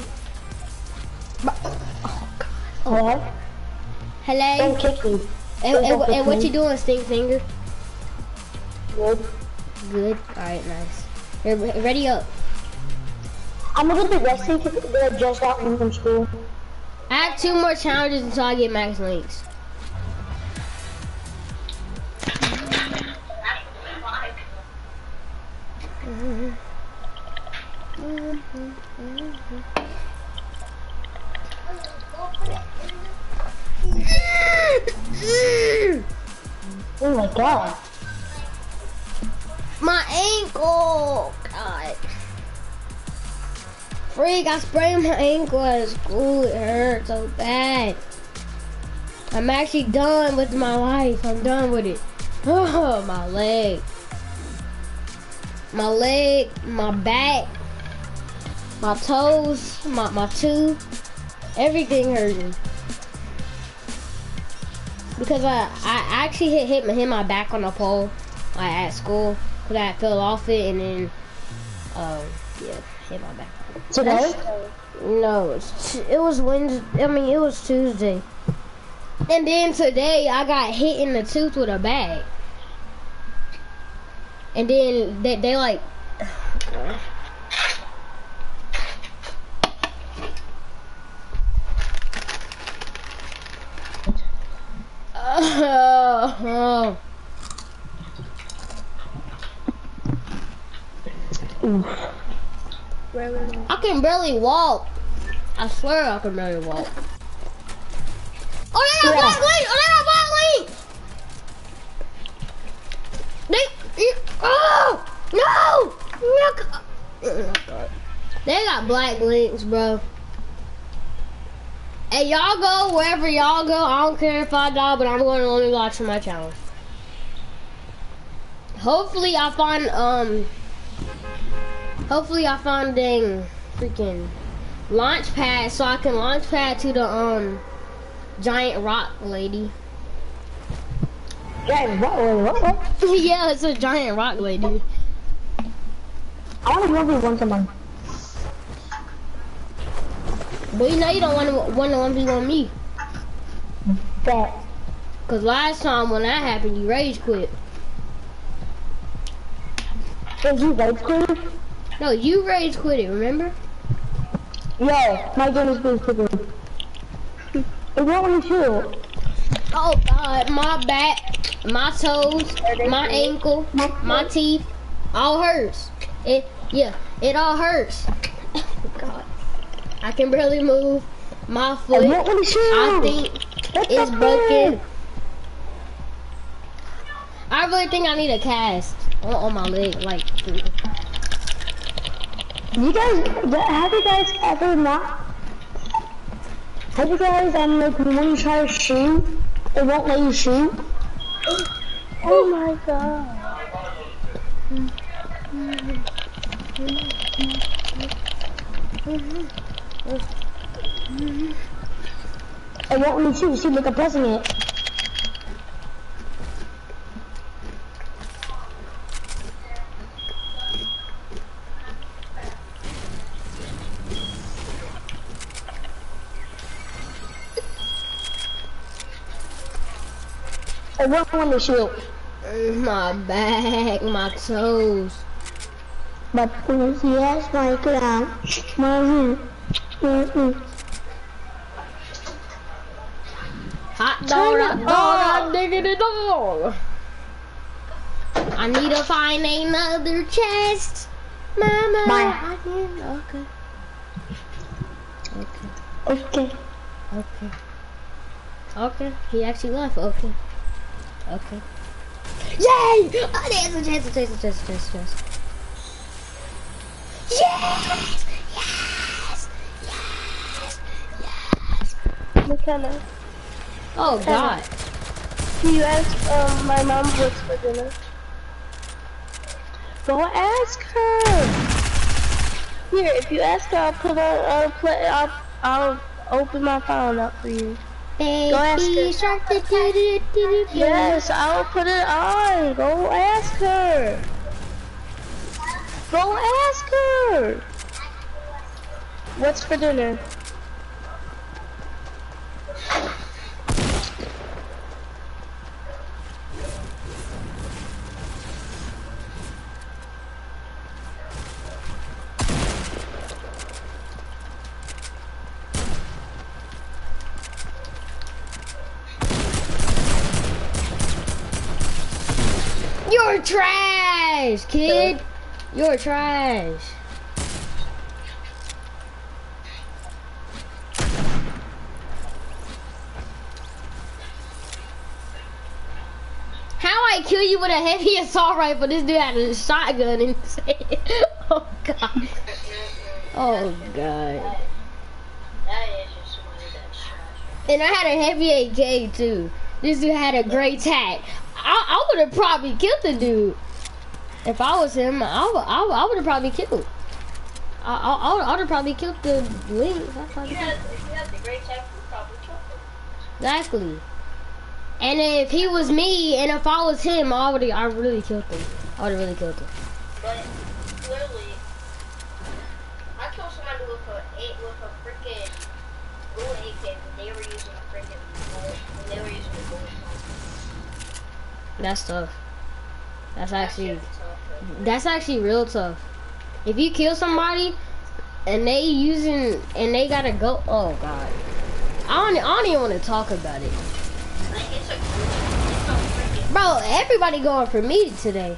Oh, God. What? Hello? Don't kick me. And, and, Don't and what kick you doing, Stink Finger? Good. Good. Alright, nice. Here, ready up. I'm gonna get the resting kit that I just got home from school. I have two more challenges until I get max links. Oh my god. My ankle! God. Freak, I sprained my ankle at school. It hurt so bad. I'm actually done with my life. I'm done with it. Oh, my leg. My leg, my back, my toes, my, my tooth, everything hurting. Because I, I actually hit, hit, my, hit my back on a pole like, at school. Because I fell off it and then, um, yeah, hit my back. Today? No, it's, it was Wednesday. I mean, it was Tuesday. And then today, I got hit in the tooth with a bag. And then they, they like... Oh. Oof. I can barely walk. I swear I can barely walk. Oh, they got Yeah. black links! Oh, they got black links! They, they, oh, no! No! They got black links, bro. Hey, y'all go wherever y'all go. I don't care if I die, but I'm going to only watch for my challenge. Hopefully I find, um, hopefully I find dang freaking launch pad so I can launch pad to the, um, giant rock lady. Giant rock lady, what, what? Yeah, it's a giant rock lady. I want to go be one to one. But you know you don't want to want to one v one me. Bet. Cause last time when that happened, you rage quit. Did you rage quit? No, you rage quit it. Remember? Yo, my game is being quicker. It won't let me shoot. Oh God, my back, my toes, my ankle, my teeth, all hurts. It yeah, it all hurts. God, I can barely move. My foot, It won't let me shoot. I think, What is the broken. heck? I really think I need a cast on, on my leg, like. You guys, have you guys ever not? Have you guys, um, like, when you try to shoot, it won't let you shoot? Oh my god. It won't let me shoot, see, like I'm pressing it. It won't let me shoot. My back, my toes. But yes, my ground, my root. Hot dog, hot dog, diggity dog. I need to find another chest. Mama, Bye. I need, okay. Okay, Okay. okay. Okay, he actually left, okay. Okay. Yay! Oh, there's a chest, a chest, a chest, a chest, a chest. Yes! Yes! Yes! Yes! McKenna, Oh, God. can you ask um, my mom what's for dinner? Go ask her. Here, if you ask her, I'll put on, I'll play, I'll, I'll open my phone up for you. Baby ask her. shark, do, do, do, do, do. Yes, I'll put it on. Go ask her. Go ask her. What's for dinner? You're trash, kid. You're trash. How I kill you with a heavy assault rifle? This dude had a shotgun instead. Oh God. Oh God. That is just somebody that's trash. And I had a heavy A K too. This dude had a great tack. I, I would have probably killed the dude. If I was him, I would I, I would have probably killed. I I, I would have probably killed the link. If you had, if you had the great tech, you probably killed him. Exactly. And if he was me, and if I was him, I would I really killed him. I would have really killed him. But clearly, I killed somebody with a eight with a freaking blue A K when they were using a freaking bullet. When they were using a bullet. That's tough. That's actually That's tough, but- that's actually real tough. If you kill somebody and they using and they gotta go, oh God, I don't I don't even want to talk about it. Like, it's a, it's a freaking Bro, everybody going for me today.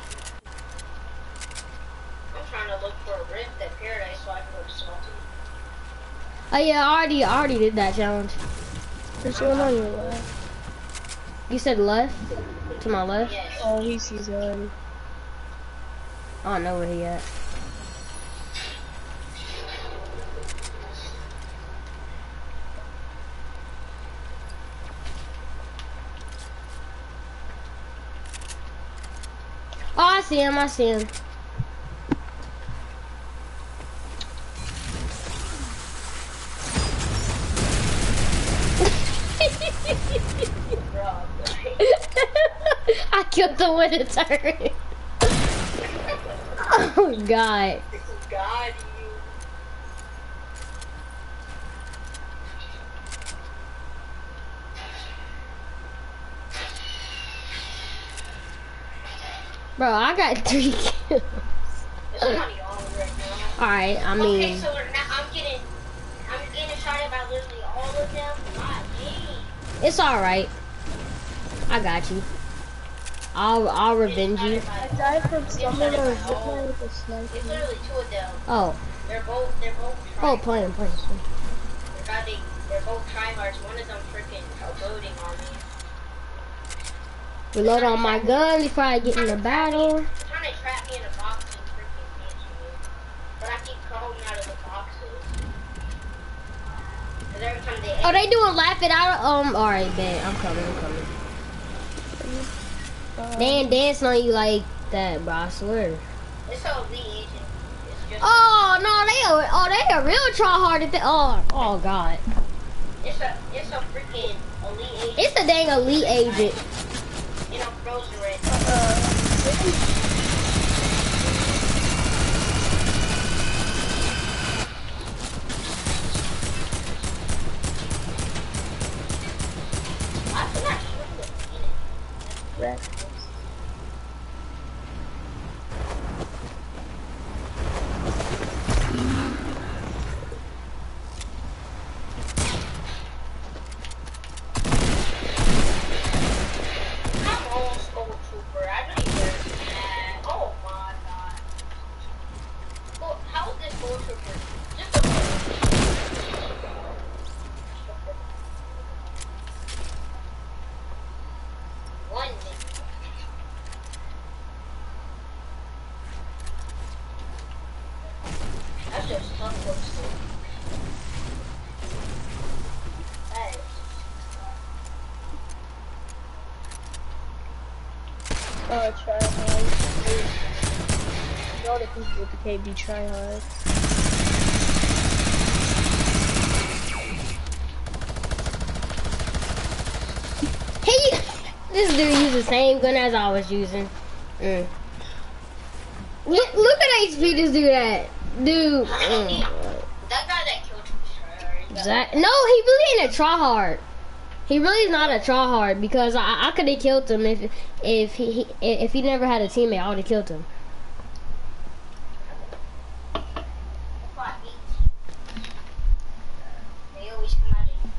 I'm trying to look for a rift at Paradise so I can go to Salty. Oh yeah, I already, I already did that challenge. There's one on your left. You said left? To my left? Yes. Oh, he sees already. I don't know where he at. Oh, I see him, I see him. I killed him with a turret. Oh God. God, you. Bro, I got three kills. There's somebody on right now. Alright, I mean. Okay, so now I'm getting, I'm getting shot at by literally all of them. My game. It's alright. I got you. I'll I'll revenge you. I died from someone that was zipping with a It's sniper. literally two of them. Oh. They're both, they're both. Oh, playing, playing. They're, about to, they're both tryhards. One of them freaking loading on me. Reload on my gun before I get in the battle. They're trying to trap me in a box and freaking hit me. But I keep crawling out of the boxes. Cause every time they. Oh, they doing laugh it out. Um, alright, bet. I'm coming, I'm coming. They ain't dancing on you like that, bro. I swear. It's so elite agent. It's just. Oh no, they are. Oh, they are real try hard at that. Oh, oh God. It's a, it's a freaking elite agent. It's the dang elite agent. And I'm frozen right I forgot shooting the Red. I'm almost Gold Trooper. I know you're mad. Oh my god. Well, how is this Gold Trooper? Just a one minute. That's just tough posting. That is. Oh, try hard. All the people with the K B try hard. Hey, this dude used the same gun as I was using. Mm. Look, look at H P this dude at. Dude. Mm. That guy that killed him. Zach, no, he really ain't a tryhard. He really is not a tryhard because I, I could have killed him if if he, he if he never had a teammate. I would have killed him. They always come out and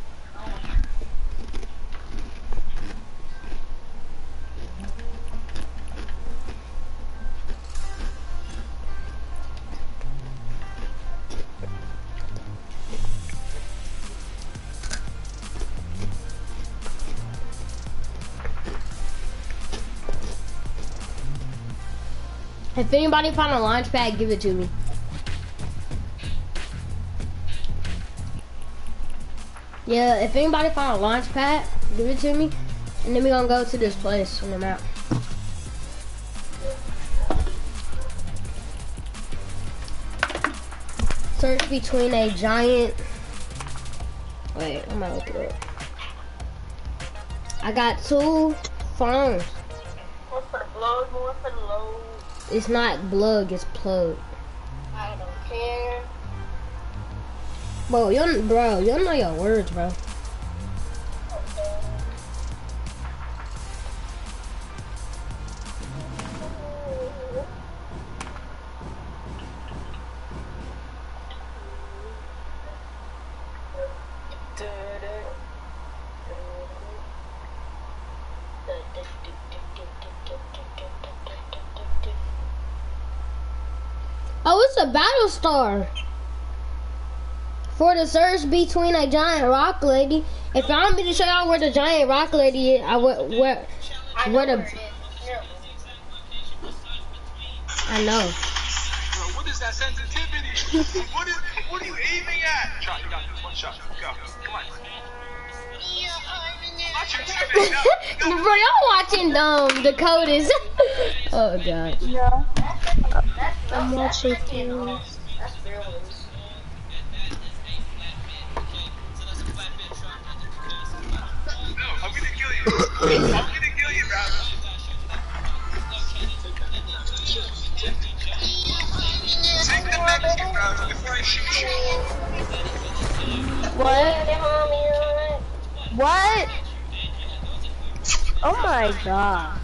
If anybody found a launch pad, give it to me. Yeah, if anybody found a launch pad, give it to me. And then we're gonna go to this place on the map. Search between a giant. Wait, I'm gonna look it up. I got two phones. one for the blood, one for the load. It's not blug, it's plug. I don't care. Bro, you don't, bro, you don't know your words, bro. What's a battle star? For the search between a giant rock lady. If y'all want me to show y'all where the giant rock lady is, I would where I know where where the it is. Here. I know. Bro, what is that sensitivity? what is what are you aiming at? Try, you got this one shot. Go. Come on. Watch your teammate. Go. Go. Bro, y'all watching um Dakotas. Oh god. No. That's I'm no, that's watching freaking too. um, that's fearless. No, I'm gonna kill you. I'm gonna kill you, bro. Take the Mexican, bro, before I shoot you. What? What? Oh my god.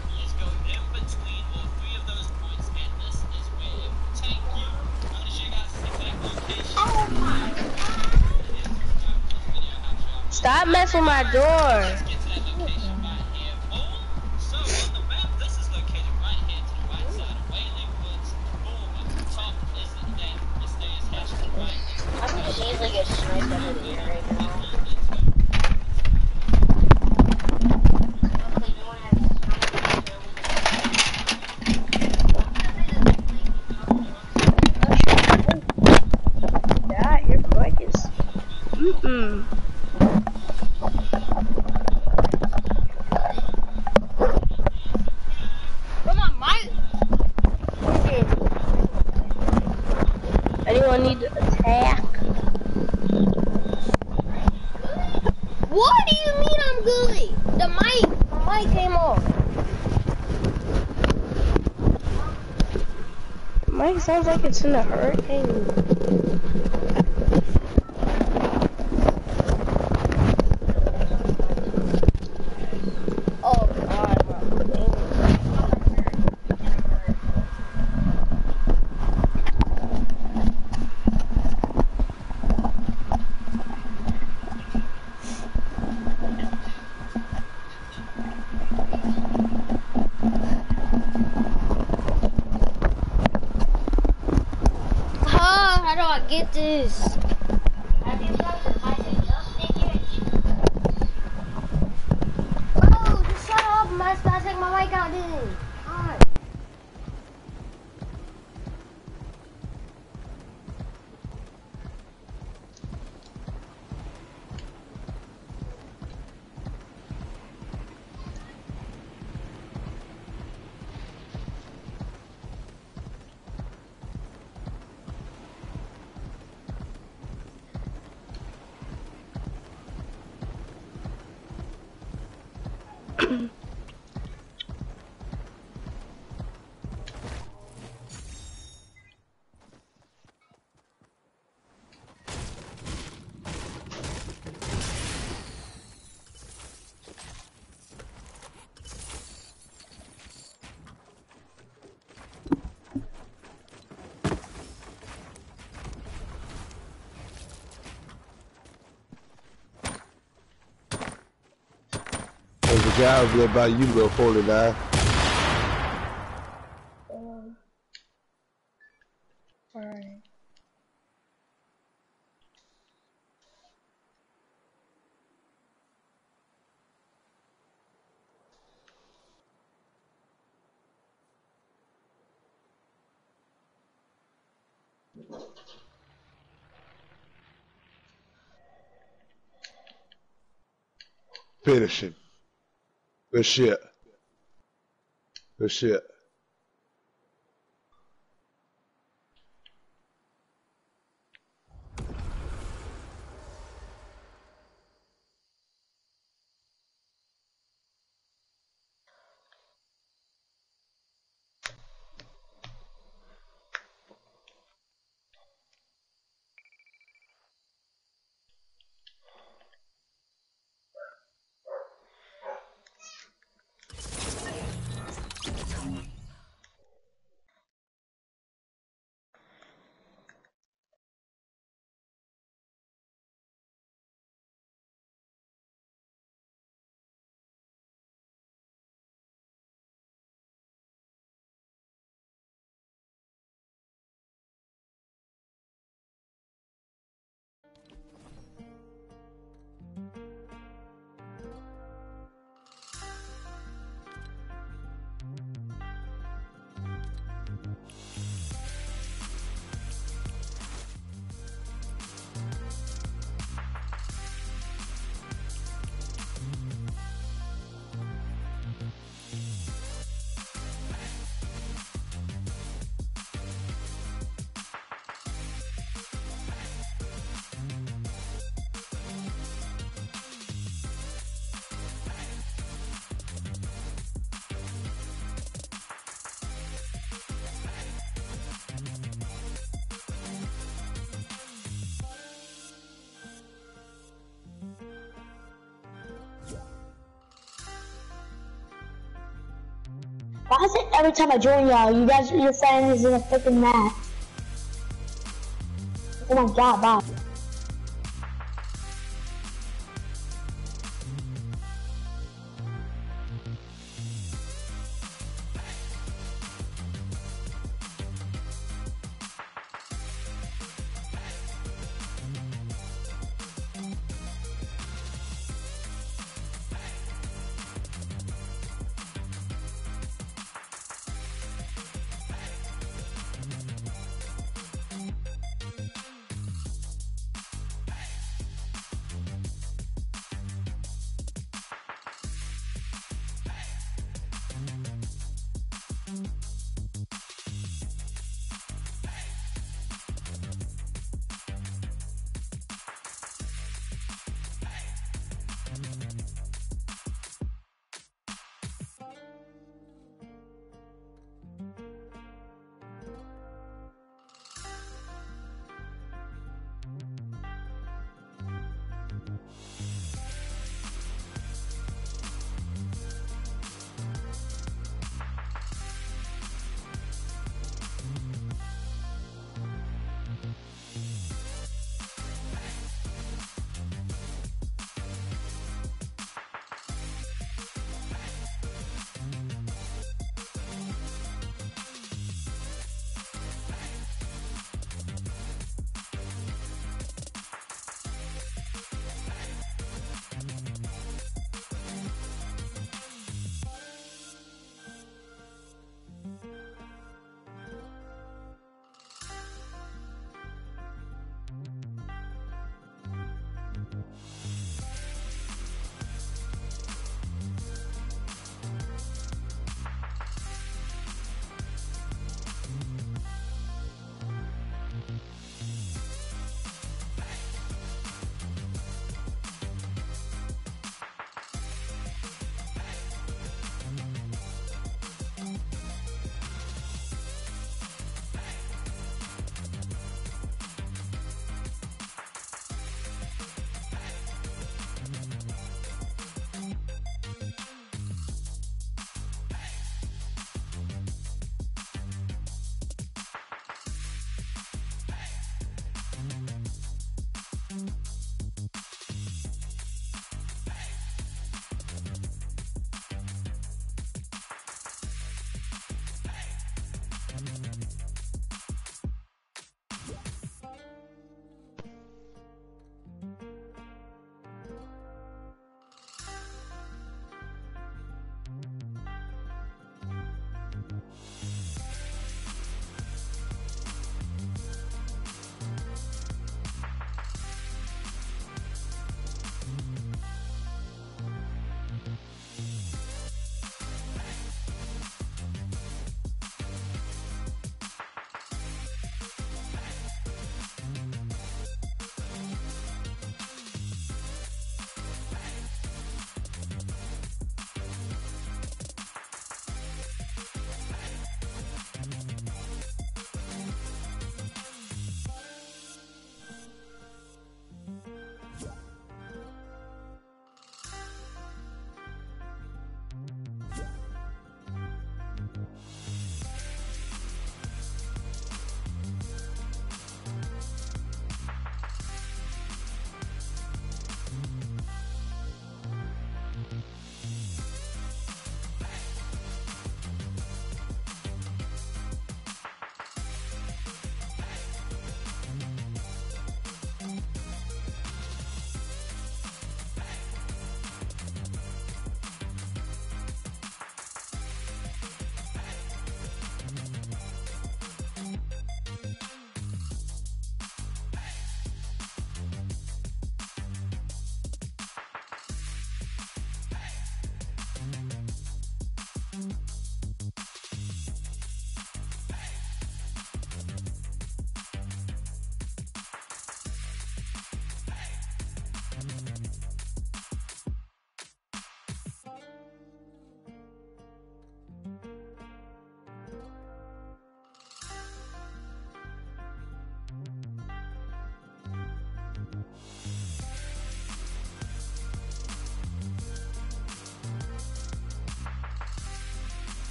Stop messing my door. I can just easily get sniped under the air right now. Okay, you wanna have Yeah, your mic is. Mm-mm. Come on, Mike. Anyone need to attack? What do you mean I'm good? The mic, the mic came off. Mic sounds like it's in a hurricane. Oh god, bro. Ah, how do I get this? Have you got the I said just take it. Bro, just shut up. I might start taking my mic out then. Alright. There's a guy over there by you, go forty-nine. Um, alright. Finish him. Good shit. Good shit. Why is it every time I join y'all, you guys, your friend is in a freaking match? Oh my god, bye.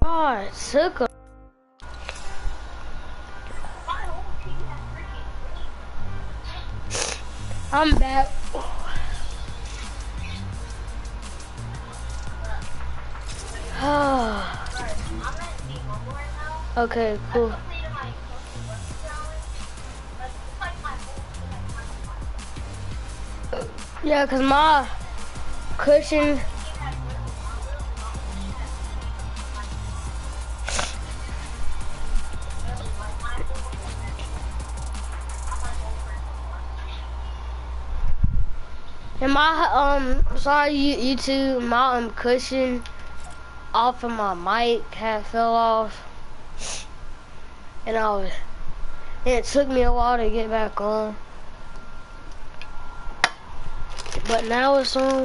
Oh, it took a I'm back. Okay, cool. Yeah, cause my cushion. And my um, sorry you you two, my um cushion off of my mic had fell off, and I was, and it took me a while to get back on, but now it's on.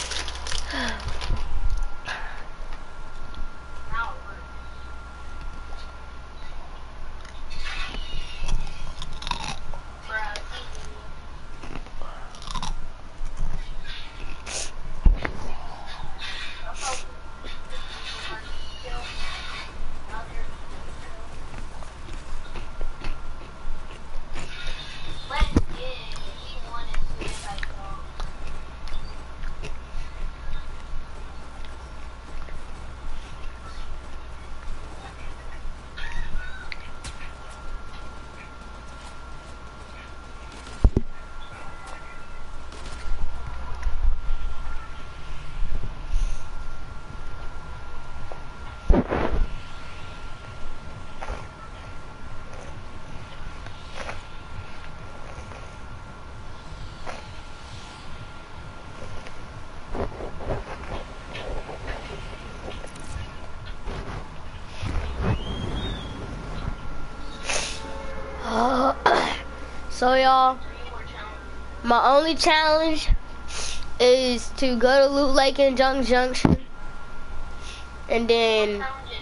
So y'all, my only challenge is to go to Loot Lake and Junk Junction, and then,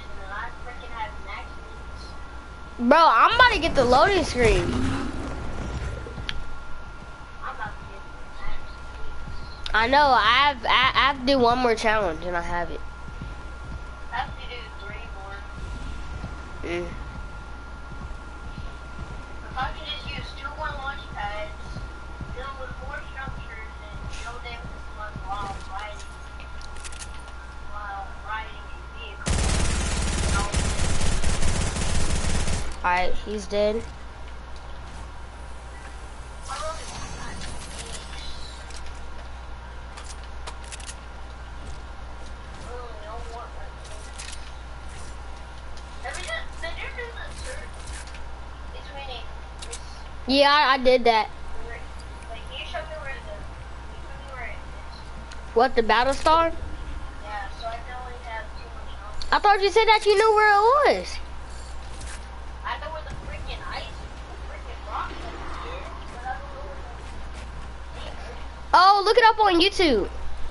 bro, I'm about to get the loading screen. I know. I have. I, I have to do one more challenge, and I have it. I have to do three more. Mm. If I can just use two more launch pads, deal with more structures, and no damage while riding, while riding a vehicle. Alright, he's dead. Yeah, I, I did that. Like, can you show me where the, can you show me where it is? What, the battle star? Yeah, so I can only have too much health. I thought you said that you knew where it was. I know where the freaking ice, the freaking rock is, but I don't know where the thing is. Oh, look it up on YouTube.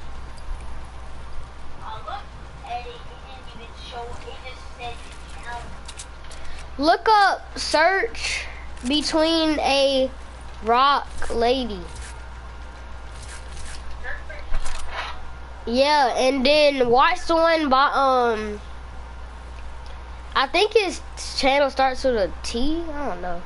Uh, look, and it, it didn't even show, it just said challenge. Look up, search between a rock lady. Yeah, and then watch the one by, um, I think his channel starts with a T. I don't know.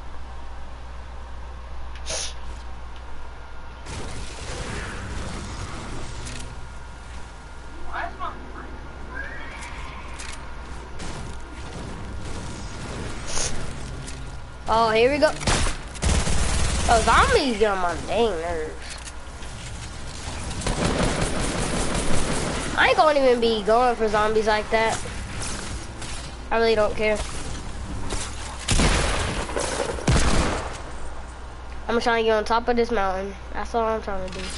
Oh, here we go. Oh, zombies get on my dang nerves. I ain't gonna even be going for zombies like that. I really don't care. I'm trying to get on top of this mountain. That's all I'm trying to do.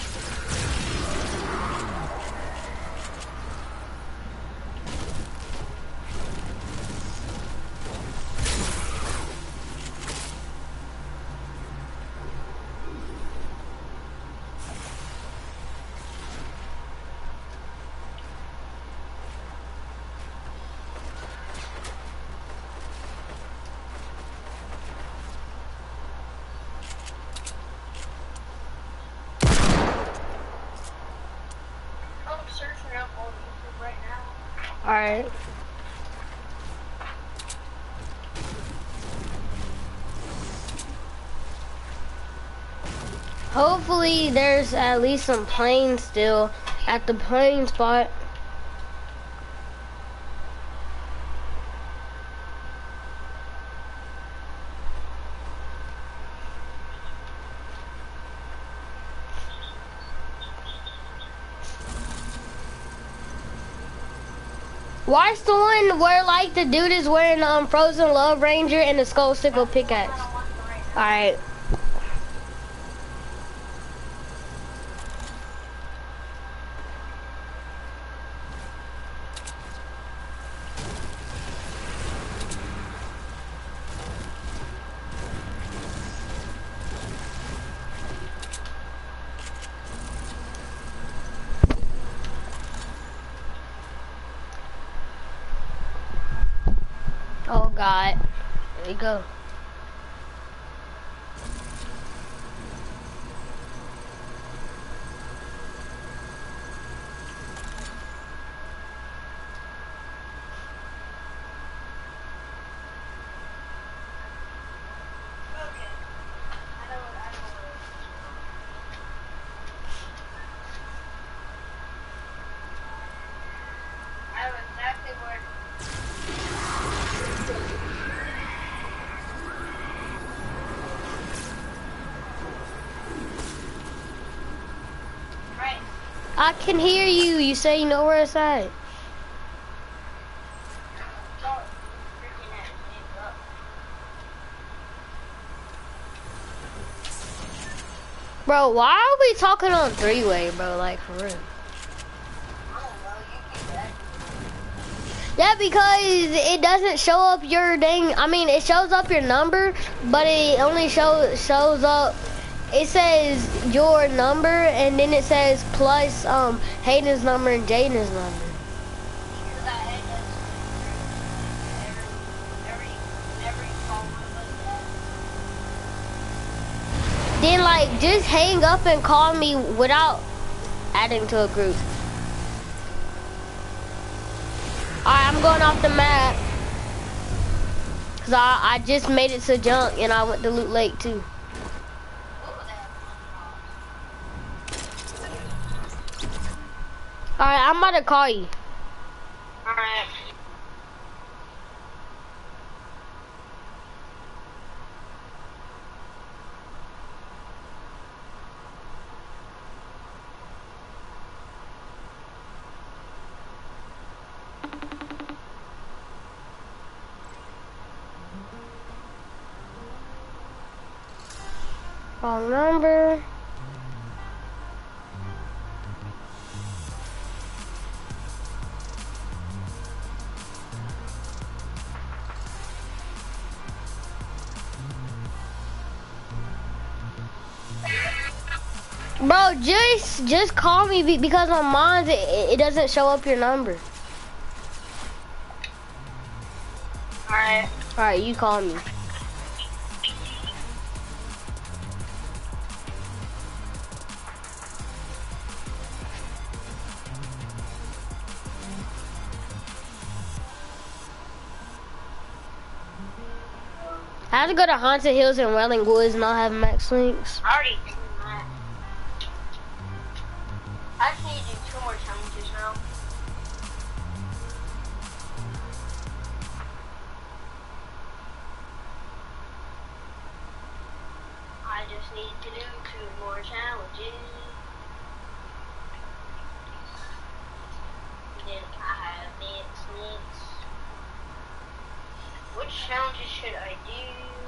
I'm searching up on YouTube right now. Alright. Hopefully there's at least some planes still at the plane spot. Watch the one where like the dude is wearing um Frozen Love Ranger and the Skull Sickle pickaxe. Alright. Oh God, there you go. I can hear you. You say you know where it's at. Bro, why are we talking on three-way, bro? Like, for real. Yeah, because it doesn't show up your dang, I mean, it shows up your number, but it only show, shows up, it says your number, and then it says plus um Hayden's number and Jaden's number. Then, like, just hang up and call me without adding to a group. Alright, I'm going off the map. Cause I, I just made it to junk and I went to Loot Lake too. Alright, I'm about to call you. Alright. Wrong number. Bro, just just call me be- because on mine it, it doesn't show up your number. Alright. Alright, you call me. I have to go to Haunted Hills and Welling Woods and I'll have max links. I already did that. I just need to do two more challenges now. I just need to do two more challenges. Then I have next, next. Which challenges should I do?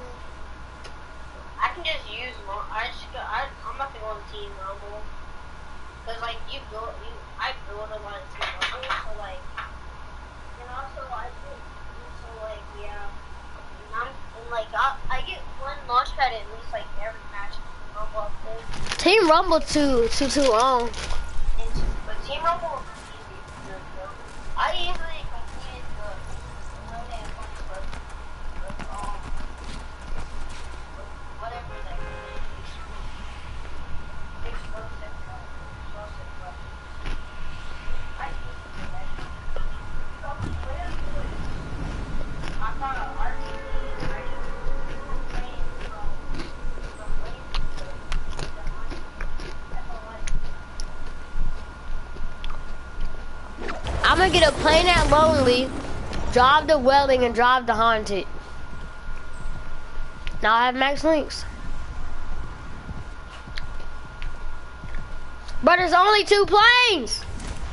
I can just use more. I just go, I, I'm not gonna go on Team Rumble. Cause like you build, you, I build a lot of Team Rumble, so like, and also I do, so like, yeah. And I'm, and like, I, I get one launchpad at least like every match in Team Rumble up there. Team Rumble too, too, too long. And, but Team Rumble is easy to do, so I usually complete the, the one day one first. Whatever that is. Explosive, explosive weapon. I used to do that. So, what else do it? I got an R P G, I just trained from, from Wayne to the I'm gonna get a plane at Lonely, drive to Welding, and drive to Haunted. Now I have max links. But there's only two planes.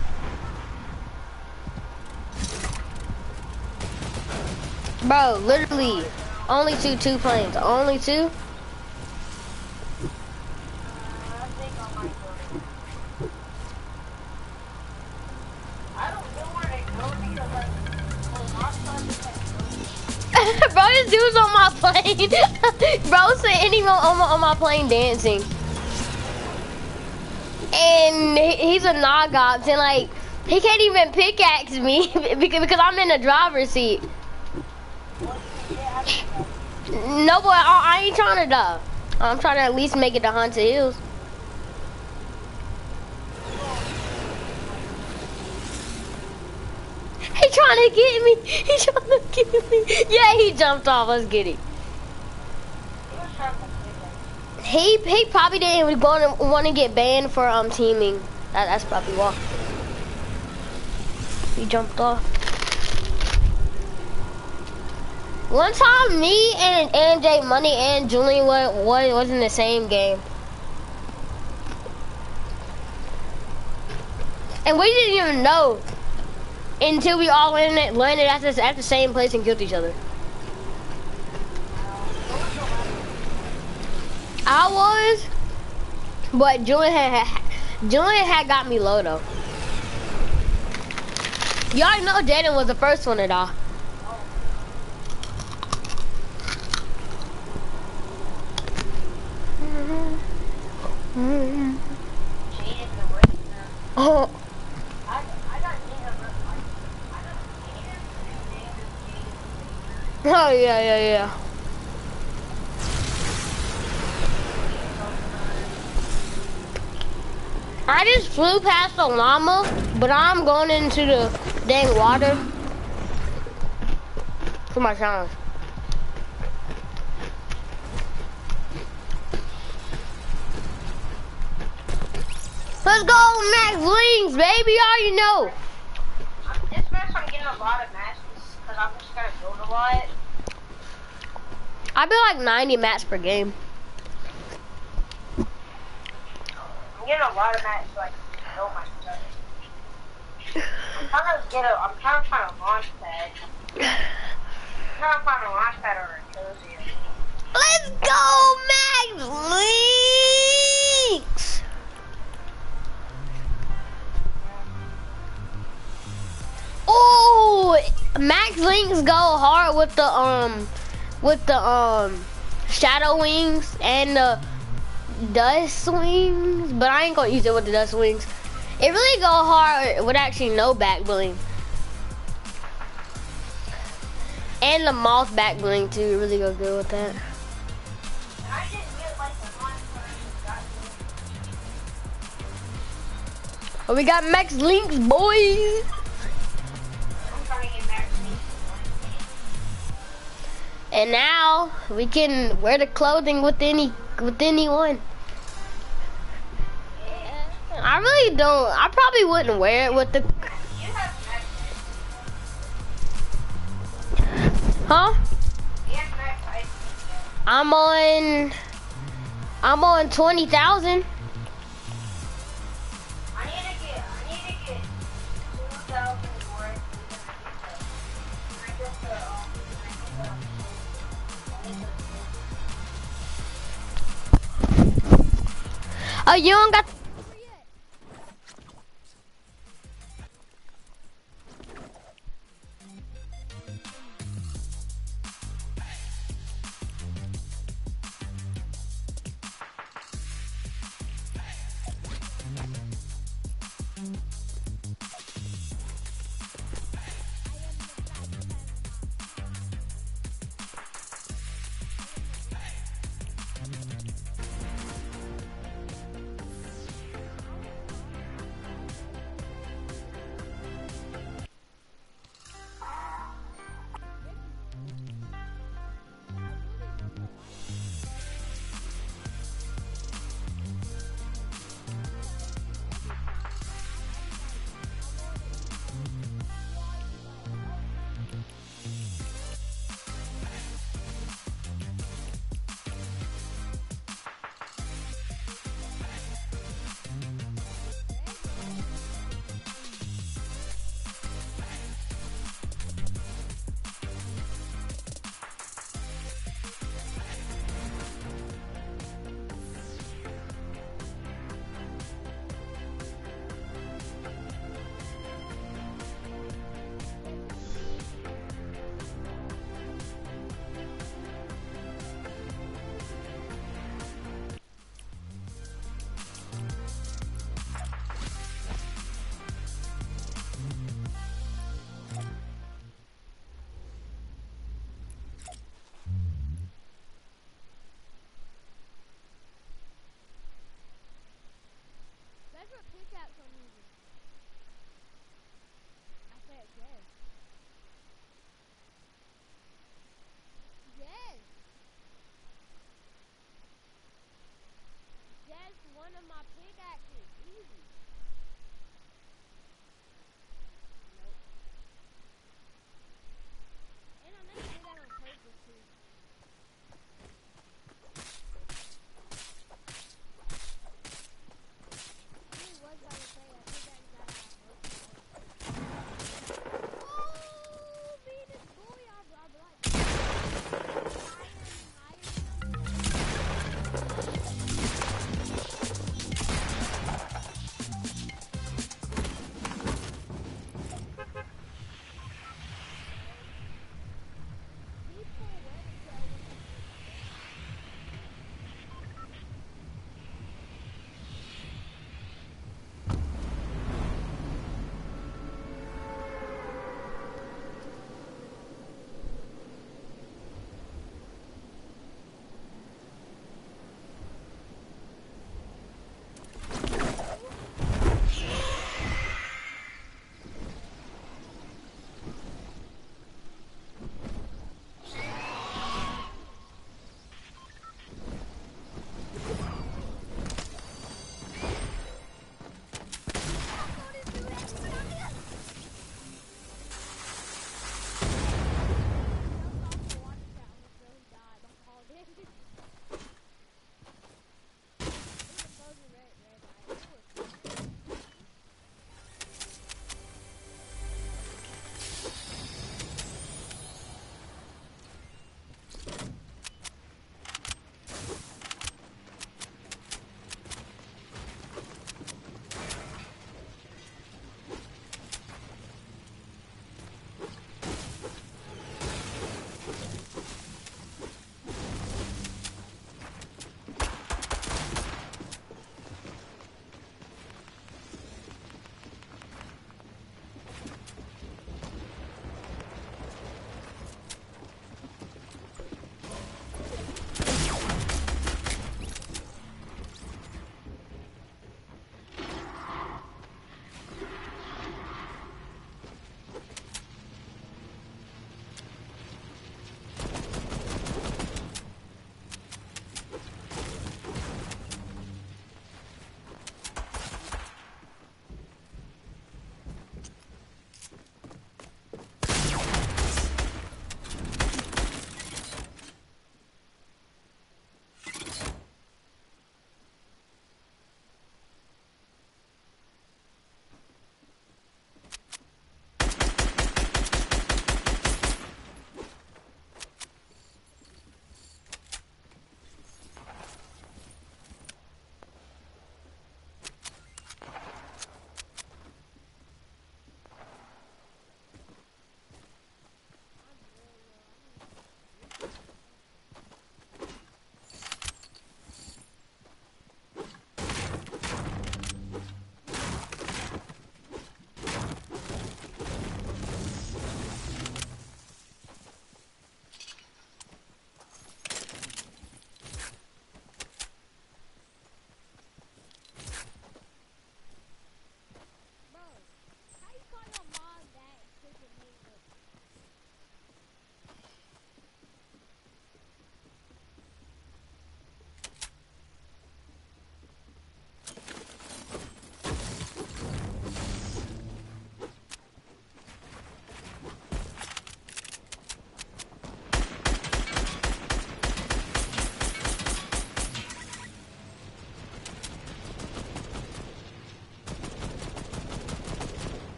Bro, literally, only two, two planes, only two. Bro, this dude's on my plane. Bro, sitting him on my, on my plane dancing. And he, he's a Nogox, and like, he can't even pickaxe me because, because I'm in the driver's seat. No, boy, I, I ain't trying to die. I'm trying to at least make it to Haunted Hills. He trying to get me. He trying to get me. Yeah, he jumped off. Let's get it. He he probably didn't want to want to get banned for um teaming. That, that's probably why. He jumped off. One time, me and and J Money and Julian was was was in the same game, and we didn't even know until we all landed landed at the at the same place and killed each other. I was, but Julian had Julian had got me low though. Y'all know Jaden was the first one to die. Oh. Oh yeah, yeah, yeah. I just flew past the llama, but I'm going into the dang water for my challenge. Let's go, Max Links, baby, all you know. This match I'm getting a lot of matches because I'm just gonna build a lot. I build like ninety mats per game. I'm getting a lot of matches so I can build my stuff. I'm trying to get a, I'm trying to find a launch pad. I'm trying to find a launch pad or a cozy. Let's go, Max Links! Oh, Max Links go hard with the um, with the um, shadow wings and the dust wings, but I ain't gonna use it with the dust wings. It really go hard with actually no back bling. And the moth back bling too, it really go good with that. Oh, we got Max Links, boys. And now we can wear the clothing with any with anyone. I really don't. I probably wouldn't wear it with the. Huh? I'm on. I'm on twenty thousand. I need to get. I need to get two thousand more. I just uh. Oh, you don't got.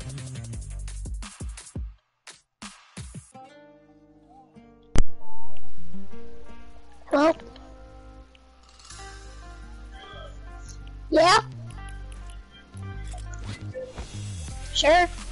Well, yeah. Sure.